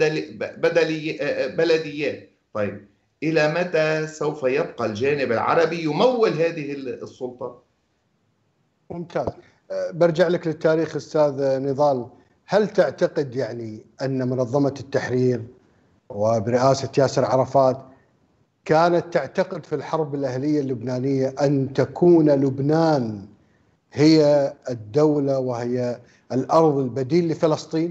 Speaker 2: بلديات. طيب إلى متى سوف يبقى الجانب العربي يمول هذه السلطة؟
Speaker 1: ممتاز. برجع لك للتاريخ أستاذ نضال. هل تعتقد يعني أن منظمة التحرير وبرئاسة ياسر عرفات كانت تعتقد في الحرب الأهلية اللبنانية أن تكون لبنان هي الدولة وهي الأرض البديل لفلسطين؟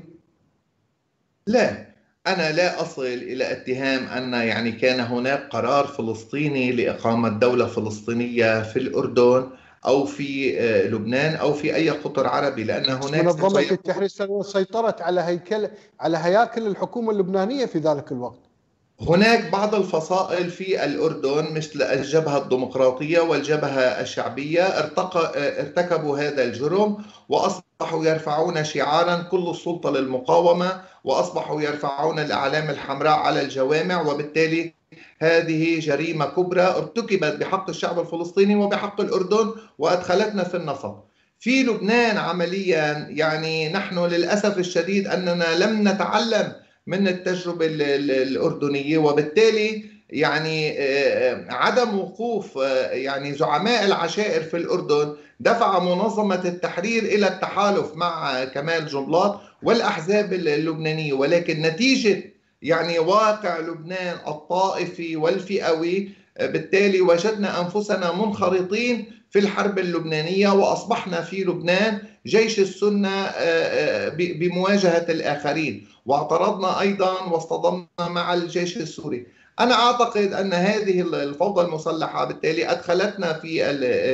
Speaker 2: لا، أنا لا أصل إلى اتهام أن يعني كان هناك قرار فلسطيني لإقامة دولة فلسطينية في الأردن أو في لبنان أو في أي قطر عربي، لأن هناك
Speaker 1: منظمة التحرير سيطرت على هياكل الحكومة اللبنانية في ذلك الوقت.
Speaker 2: هناك بعض الفصائل في الأردن مثل الجبهة الديمقراطية والجبهة الشعبية ارتكبوا هذا الجرم، وأصبحوا يرفعون شعارا كل السلطة للمقاومة، وأصبحوا يرفعون الأعلام الحمراء على الجوامع، وبالتالي هذه جريمة كبرى ارتكبت بحق الشعب الفلسطيني وبحق الأردن وأدخلتنا في النفق. في لبنان عمليا يعني نحن للأسف الشديد أننا لم نتعلم من التجربة الأردنية، وبالتالي يعني عدم وقوف يعني زعماء العشائر في الأردن دفع منظمة التحرير إلى التحالف مع كمال جنبلاط والأحزاب اللبنانية. ولكن نتيجة يعني واقع لبنان الطائفي والفئوي، بالتالي وجدنا أنفسنا منخرطين في الحرب اللبنانية، وأصبحنا في لبنان جيش السنة بمواجهة الآخرين، واعترضنا أيضا واصطدمنا مع الجيش السوري. أنا أعتقد أن هذه الفوضى المسلحة بالتالي أدخلتنا في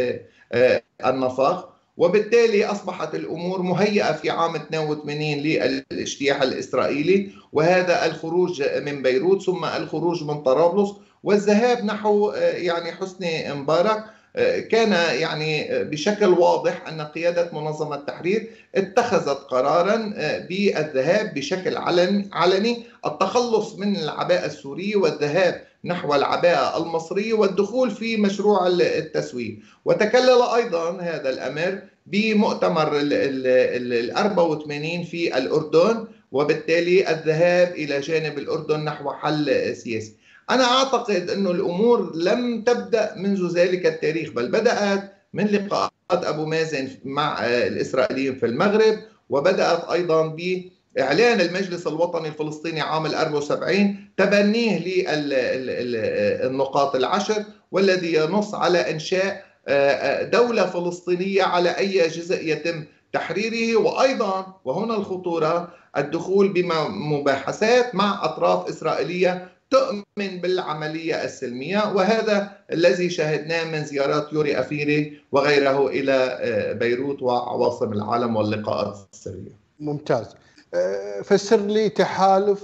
Speaker 2: النفق، وبالتالي أصبحت الأمور مهيئة في عام 82 للاجتياح الإسرائيلي، وهذا الخروج من بيروت ثم الخروج من طرابلس والذهاب نحو يعني حسني مبارك. كان يعني بشكل واضح أن قيادة منظمة التحرير اتخذت قرارا بالذهاب بشكل علني التخلص من العباءة السورية والذهاب نحو العباءة المصرية والدخول في مشروع التسوية. وتكلل أيضا هذا الأمر بمؤتمر ال 84 في الأردن، وبالتالي الذهاب إلى جانب الأردن نحو حل سياسي. أنا أعتقد أن الأمور لم تبدأ منذ ذلك التاريخ، بل بدأت من لقاءات أبو مازن مع الإسرائيليين في المغرب، وبدأت أيضا بإعلان المجلس الوطني الفلسطيني عام 74 تبنيه للنقاط العشر، والذي ينص على إنشاء دولة فلسطينية على أي جزء يتم تحريره، وأيضا وهنا الخطورة الدخول بمباحثات مع أطراف إسرائيلية تؤمن بالعملية السلمية، وهذا الذي شاهدناه من زيارات يوري أفيري وغيره إلى بيروت وعواصم العالم واللقاءات السرية.
Speaker 1: ممتاز. فسر لي تحالف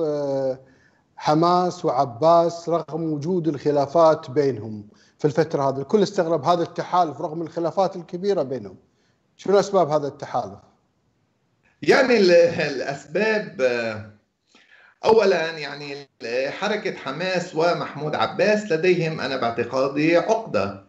Speaker 1: حماس وعباس رغم وجود الخلافات بينهم في الفترة هذه. الكل استغرب هذا التحالف رغم الخلافات الكبيرة بينهم. شنو أسباب هذا التحالف؟
Speaker 2: يعني الأسباب أولا يعني حركة حماس ومحمود عباس لديهم أنا باعتقادي عقدة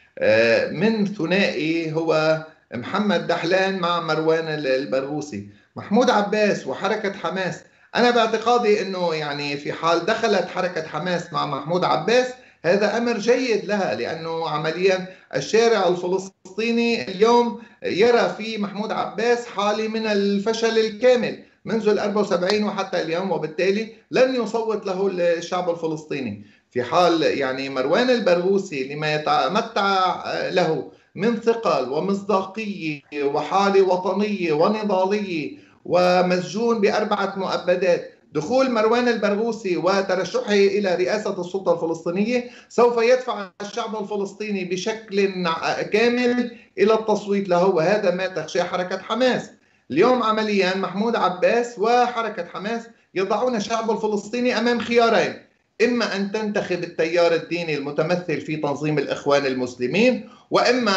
Speaker 2: من ثنائي هو محمد دحلان مع مروان البرغوثي. محمود عباس وحركة حماس أنا باعتقادي أنه يعني في حال دخلت حركة حماس مع محمود عباس هذا أمر جيد لها، لأنه عمليا الشارع الفلسطيني اليوم يرى في محمود عباس حالة من الفشل الكامل منذ 74 وحتى اليوم، وبالتالي لن يصوت له الشعب الفلسطيني. في حال يعني مروان البرغوثي لما يتمتع له من ثقل ومصداقية وحالة وطنية ونضالية ومسجون ب4 مؤبدات، دخول مروان البرغوثي وترشحه إلى رئاسة السلطة الفلسطينية سوف يدفع الشعب الفلسطيني بشكل كامل إلى التصويت له، وهذا ما تخشى حركة حماس. اليوم عمليا محمود عباس وحركة حماس يضعون الشعب الفلسطيني أمام خيارين: إما أن تنتخب التيار الديني المتمثل في تنظيم الإخوان المسلمين، وإما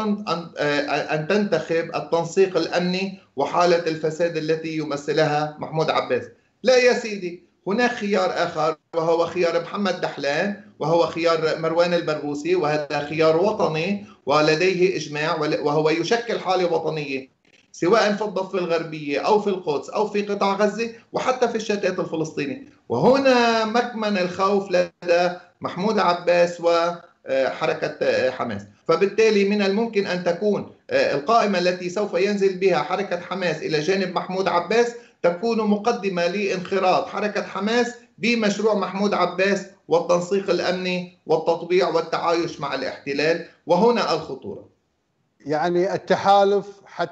Speaker 2: أن تنتخب التنسيق الأمني وحالة الفساد التي يمثلها محمود عباس. لا يا سيدي، هناك خيار آخر وهو خيار محمد دحلان، وهو خيار مروان البرغوثي، وهذا خيار وطني ولديه إجماع، وهو يشكل حالة وطنية سواء في الضفة الغربية أو في القدس أو في قطاع غزة وحتى في الشتات الفلسطيني. وهنا مكمن الخوف لدى محمود عباس وحركة حماس. فبالتالي من الممكن أن تكون القائمة التي سوف ينزل بها حركة حماس إلى جانب محمود عباس تكون مقدمة لانخراط حركة حماس بمشروع محمود عباس والتنسيق الأمني والتطبيع والتعايش مع الاحتلال، وهنا الخطورة.
Speaker 1: يعني التحالف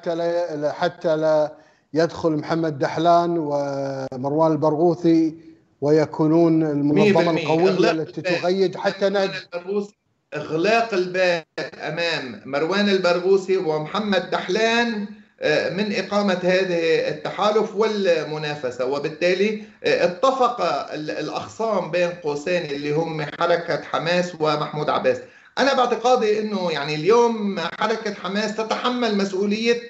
Speaker 1: حتى لا يدخل محمد دحلان ومروان البرغوثي ويكونون المنظمة القوية التي تقيد حتى
Speaker 2: إغلاق الباب أمام مروان البرغوثي ومحمد دحلان من إقامة هذه التحالف والمنافسة. وبالتالي اتفق الأخصام بين قوسين اللي هم حركة حماس ومحمود عباس. أنا باعتقادي أنه يعني اليوم حركة حماس تتحمل مسؤولية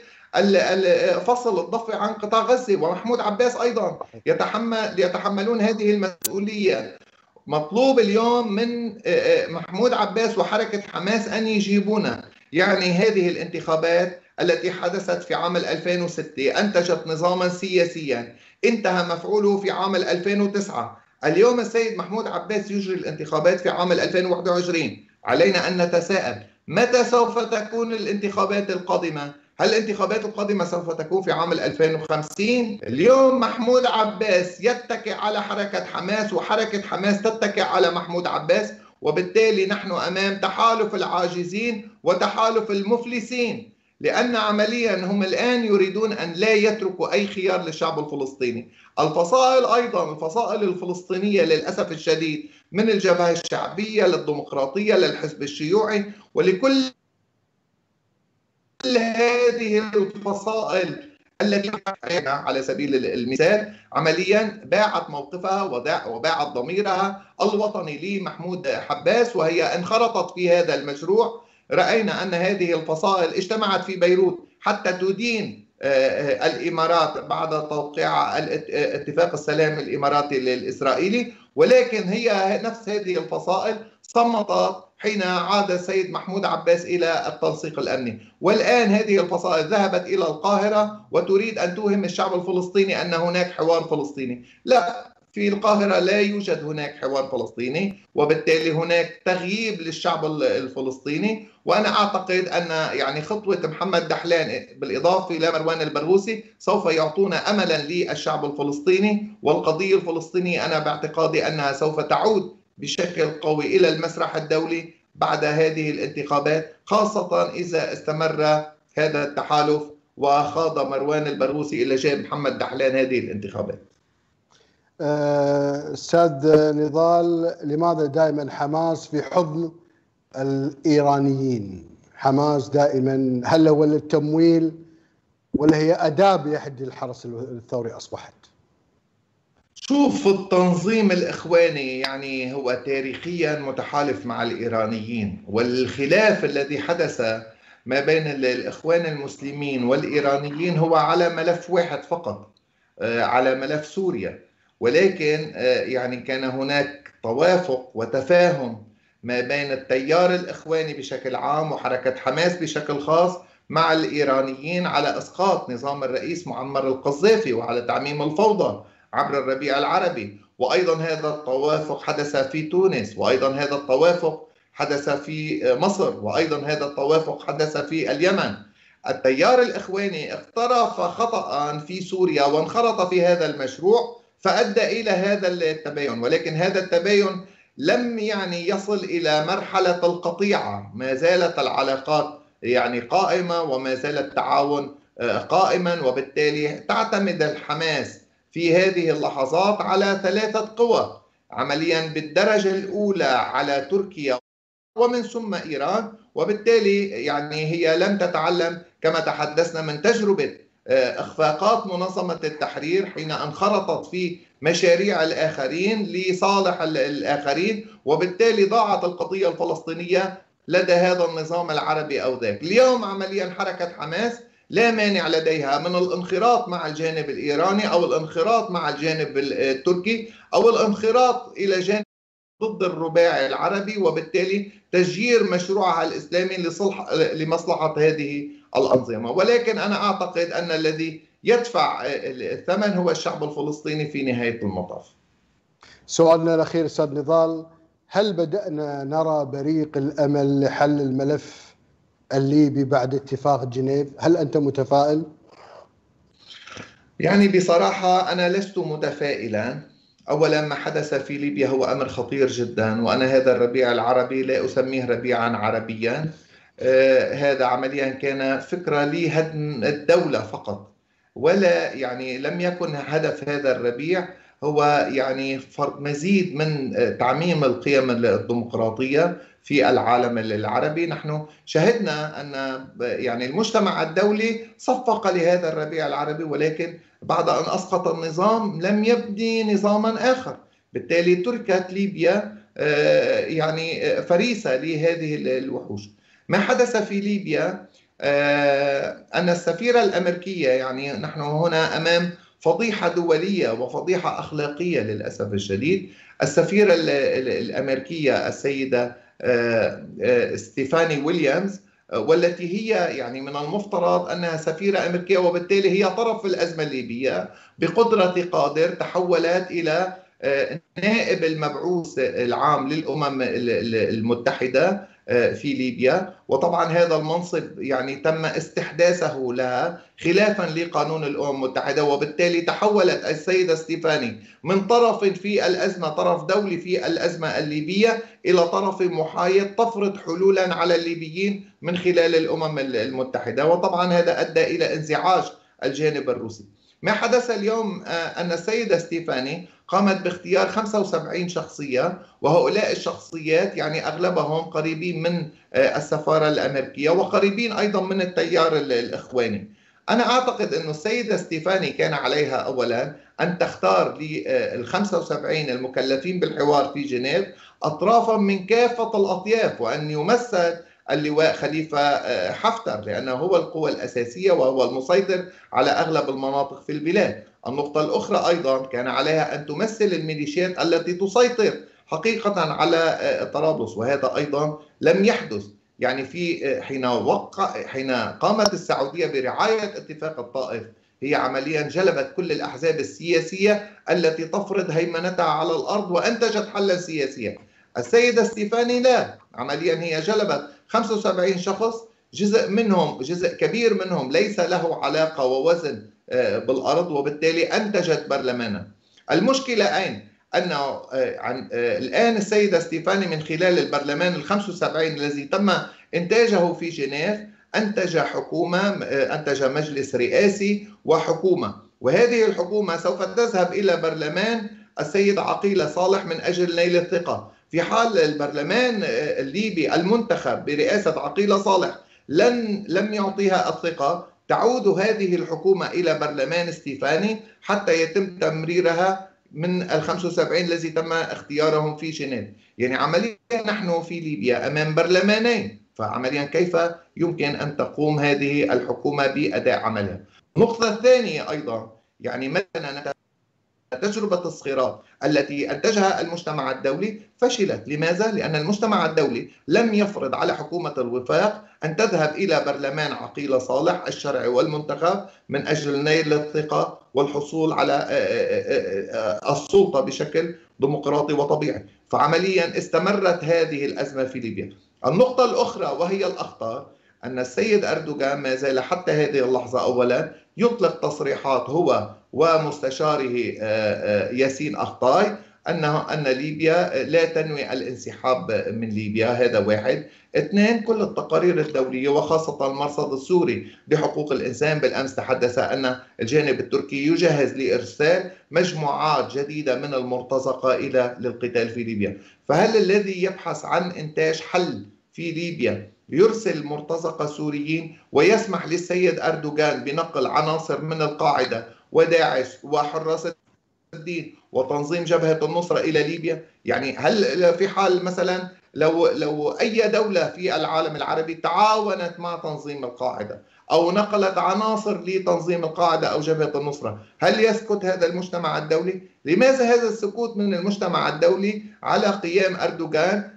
Speaker 2: فصل الضفة عن قطاع غزة، ومحمود عباس أيضا يتحملون هذه المسؤولية. مطلوب اليوم من محمود عباس وحركة حماس أن يجيبونا. يعني هذه الانتخابات التي حدثت في عام 2006 أنتجت نظاما سياسيا انتهى مفعوله في عام 2009. اليوم السيد محمود عباس يجري الانتخابات في عام 2021. علينا أن نتساءل متى سوف تكون الانتخابات القادمة؟ هل الانتخابات القادمة سوف تكون في عام 2050؟ اليوم محمود عباس يتكئ على حركة حماس وحركة حماس تتكئ على محمود عباس، وبالتالي نحن أمام تحالف العاجزين وتحالف المفلسين، لأن عمليا هم الآن يريدون أن لا يتركوا أي خيار للشعب الفلسطيني. الفصائل أيضا، الفصائل الفلسطينية للأسف الشديد، من الجبهة الشعبية للديمقراطية للحزب الشيوعي ولكل هذه الفصائل التي على سبيل المثال عمليا باعت موقفها وباعت ضميرها الوطني لمحمود عباس، وهي انخرطت في هذا المشروع رأينا أن هذه الفصائل اجتمعت في بيروت حتى تدين الإمارات بعد توقيع اتفاق السلام الإماراتي الإسرائيلي، ولكن هي نفس هذه الفصائل صمتت حين عاد السيد محمود عباس إلى التنسيق الأمني. والآن هذه الفصائل ذهبت إلى القاهرة وتريد أن توهم الشعب الفلسطيني أن هناك حوار فلسطيني. لا، في القاهرة لا يوجد هناك حوار فلسطيني، وبالتالي هناك تغييب للشعب الفلسطيني. وأنا أعتقد أن يعني خطوة محمد دحلان بالإضافة إلى مروان البرغوثي سوف يعطون أملا للشعب الفلسطيني والقضية الفلسطينية. أنا باعتقادي أنها سوف تعود بشكل قوي إلى المسرح الدولي بعد هذه الانتخابات، خاصة إذا استمر هذا التحالف وخاض مروان البرغوثي إلى جانب محمد دحلان هذه الانتخابات.
Speaker 1: أستاذ نضال، لماذا دائما حماس في حضن الإيرانيين؟ حماس دائما، هل هو للتمويل ولا هي أداة بيد الحرس الثوري أصبحت؟
Speaker 2: شوف، التنظيم الإخواني يعني هو تاريخيا متحالف مع الإيرانيين، والخلاف الذي حدث ما بين الإخوان المسلمين والإيرانيين هو على ملف واحد فقط، على ملف سوريا. ولكن يعني كان هناك توافق وتفاهم ما بين التيار الإخواني بشكل عام وحركة حماس بشكل خاص مع الإيرانيين على إسقاط نظام الرئيس معمر القذافي وعلى تعميم الفوضى عبر الربيع العربي. وأيضا هذا التوافق حدث في تونس، وأيضا هذا التوافق حدث في مصر، وأيضا هذا التوافق حدث في اليمن. التيار الإخواني اقترف خطأ في سوريا وانخرط في هذا المشروع فأدى إلى هذا التباين، ولكن هذا التباين لم يعني يصل إلى مرحلة القطيعة. ما زالت العلاقات يعني قائمة وما زال التعاون قائما، وبالتالي تعتمد الحماس في هذه اللحظات على ثلاثة قوى عمليا. بالدرجة الأولى على تركيا ومن ثم إيران، وبالتالي يعني هي لم تتعلم كما تحدثنا من تجربة إخفاقات منظمة التحرير حين انخرطت في مشاريع الآخرين لصالح الآخرين، وبالتالي ضاعت القضية الفلسطينية لدى هذا النظام العربي أو ذاك. اليوم عمليا حركة حماس لا مانع لديها من الانخراط مع الجانب الإيراني أو الانخراط مع الجانب التركي أو الانخراط إلى جانب ضد الرباعي العربي، وبالتالي تسجير مشروعها الإسلامي لمصلحة هذه الأنظمة. ولكن أنا أعتقد أن الذي يدفع الثمن هو الشعب الفلسطيني في نهاية المطاف.
Speaker 1: سؤالنا الأخير أستاذ نضال، هل بدأنا نرى بريق الأمل لحل الملف الليبي بعد اتفاق جنيف؟ هل أنت متفائل؟
Speaker 2: يعني بصراحة أنا لست متفائلا. أولا، ما حدث في ليبيا هو أمر خطير جدا، وأنا هذا الربيع العربي لا أسميه ربيعا عربيا. هذا عمليا كان فكرة لهدم الدولة فقط، ولا يعني لم يكن هدف هذا الربيع هو يعني مزيد من تعميم القيم الديمقراطية في العالم العربي. نحن شهدنا أن يعني المجتمع الدولي صفق لهذا الربيع العربي، ولكن بعد أن أسقط النظام لم يبني نظاما آخر. بالتالي تركت ليبيا يعني فريسة لهذه الوحوش. ما حدث في ليبيا أن السفيرة الأمريكية، يعني نحن هنا أمام فضيحة دولية وفضيحة أخلاقية للأسف الشديد. السفيرة الأمريكية السيدة ستيفاني ويليامز، والتي هي يعني من المفترض أنها سفيرة أمريكية وبالتالي هي طرف في الأزمة الليبية، بقدرة قادر تحولت إلى نائب المبعوث العام للأمم المتحدة في ليبيا. وطبعا هذا المنصب يعني تم استحداثه لها خلافا لقانون الأمم المتحدة، وبالتالي تحولت السيدة ستيفاني من طرف في الأزمة، طرف دولي في الأزمة الليبية، إلى طرف محايد تفرض حلولا على الليبيين من خلال الأمم المتحدة. وطبعا هذا أدى إلى انزعاج الجانب الروسي. ما حدث اليوم أن السيدة ستيفاني قامت باختيار 75 شخصية، وهؤلاء الشخصيات يعني أغلبهم قريبين من السفارة الأمريكية وقريبين أيضا من التيار الإخواني. أنا أعتقد أن السيدة ستيفاني كان عليها أولا أن تختار لل 75 المكلفين بالحوار في جنيف أطرافا من كافة الأطياف، وأن يمثل اللواء خليفة حفتر، لأنه هو القوة الأساسية وهو المسيطر على أغلب المناطق في البلاد. النقطة الأخرى أيضا كان عليها أن تمثل الميليشيات التي تسيطر حقيقة على طرابلس، وهذا أيضا لم يحدث. يعني حين قامت السعودية برعاية اتفاق الطائف، هي عمليا جلبت كل الأحزاب السياسية التي تفرض هيمنتها على الأرض وأنتجت حلا سياسيا. السيدة ستيفاني لا، عمليا هي جلبت 75 شخص، جزء كبير منهم ليس له علاقة ووزن بالأرض، وبالتالي أنتجت برلمانا. المشكلة أين؟ أنه الآن السيدة ستيفاني من خلال البرلمان ال75 الذي تم إنتاجه في جنيف أنتج مجلس رئاسي وحكومة، وهذه الحكومة سوف تذهب إلى برلمان السيد عقيلة صالح من أجل نيل الثقة. في حال البرلمان الليبي المنتخب برئاسة عقيلة صالح لم يعطيها الثقة، تعود هذه الحكومة إلى برلمان ستيفاني حتى يتم تمريرها من ال75 الذي تم اختيارهم في جنيف. يعني عمليا نحن في ليبيا أمام برلمانين، فعمليا كيف يمكن أن تقوم هذه الحكومة بأداء عملها؟ النقطة الثانية أيضا، يعني مثلا تجربة الصخيرات التي أنتجها المجتمع الدولي فشلت. لماذا؟ لأن المجتمع الدولي لم يفرض على حكومة الوفاق أن تذهب إلى برلمان عقيلة صالح الشرعي والمنتخب من أجل نيل الثقة والحصول على السلطة بشكل ديمقراطي وطبيعي. فعمليا استمرت هذه الأزمة في ليبيا. النقطة الأخرى وهي الأخطر، أن السيد أردوغان ما زال حتى هذه اللحظة أولا يطلق تصريحات هو ومستشاره ياسين أخطاي أن ليبيا لا تنوي الانسحاب من ليبيا. هذا واحد. اثنين، كل التقارير الدولية وخاصة المرصد السوري لحقوق الإنسان بالأمس تحدث أن الجانب التركي يجهز لإرسال مجموعات جديدة من المرتزقة للقتال في ليبيا. فهل الذي يبحث عن إنتاج حل في ليبيا يرسل مرتزقة سوريين ويسمح للسيد أردوغان بنقل عناصر من القاعدة وداعش وحراس الدين وتنظيم جبهة النصرة إلى ليبيا؟ يعني هل في حال مثلا لو أي دولة في العالم العربي تعاونت مع تنظيم القاعدة أو نقلت عناصر لتنظيم القاعدة أو جبهة النصرة، هل يسكت هذا المجتمع الدولي؟ لماذا هذا السكوت من المجتمع الدولي على قيام أردوغان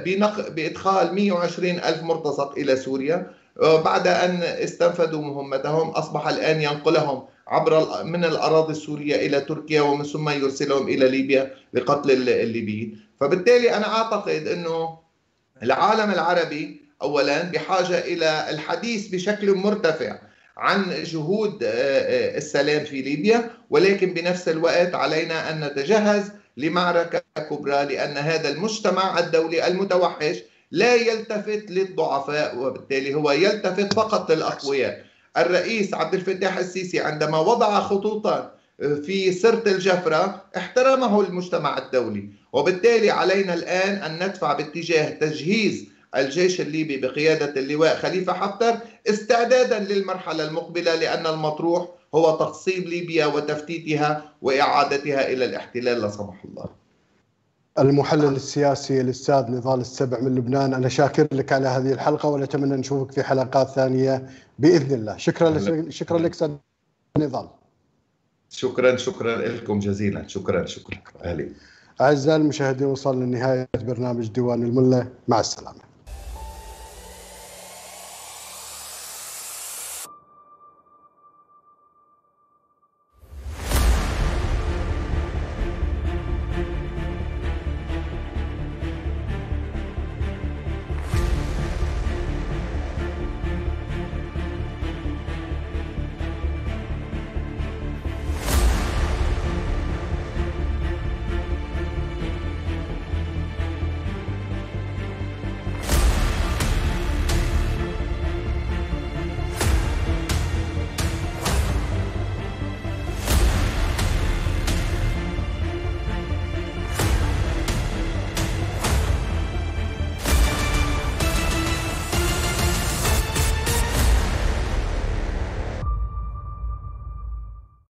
Speaker 2: بإدخال 120 ألف مرتزق إلى سوريا بعد أن استنفذوا مهمتهم؟ أصبح الآن ينقلهم من الأراضي السورية إلى تركيا ومن ثم يرسلهم إلى ليبيا لقتل الليبيين. فبالتالي أنا أعتقد أنه العالم العربي أولا بحاجة إلى الحديث بشكل مرتفع عن جهود السلام في ليبيا، ولكن بنفس الوقت علينا أن نتجهز لمعركة كبرى، لأن هذا المجتمع الدولي المتوحش لا يلتفت للضعفاء، وبالتالي هو يلتفت فقط للأقوياء. الرئيس عبد الفتاح السيسي عندما وضع خطوطا في سرت الجفرة احترمه المجتمع الدولي، وبالتالي علينا الآن أن ندفع باتجاه تجهيز الجيش الليبي بقيادة اللواء خليفة حفتر استعدادا للمرحلة المقبلة، لأن المطروح هو تقسيم ليبيا وتفتيتها وإعادتها إلى الاحتلال لا سمح الله.
Speaker 1: المحلل السياسي الأستاذ نضال السبع من لبنان، أنا شاكر لك على هذه الحلقة ونتمنى نشوفك في حلقات ثانية بإذن الله. شكرا لك أستاذ نضال.
Speaker 2: شكرا لكم جزيلا. شكرا أهلي.
Speaker 1: أعزائي المشاهدين، وصلنا لنهاية برنامج ديوان الملة. مع السلامة.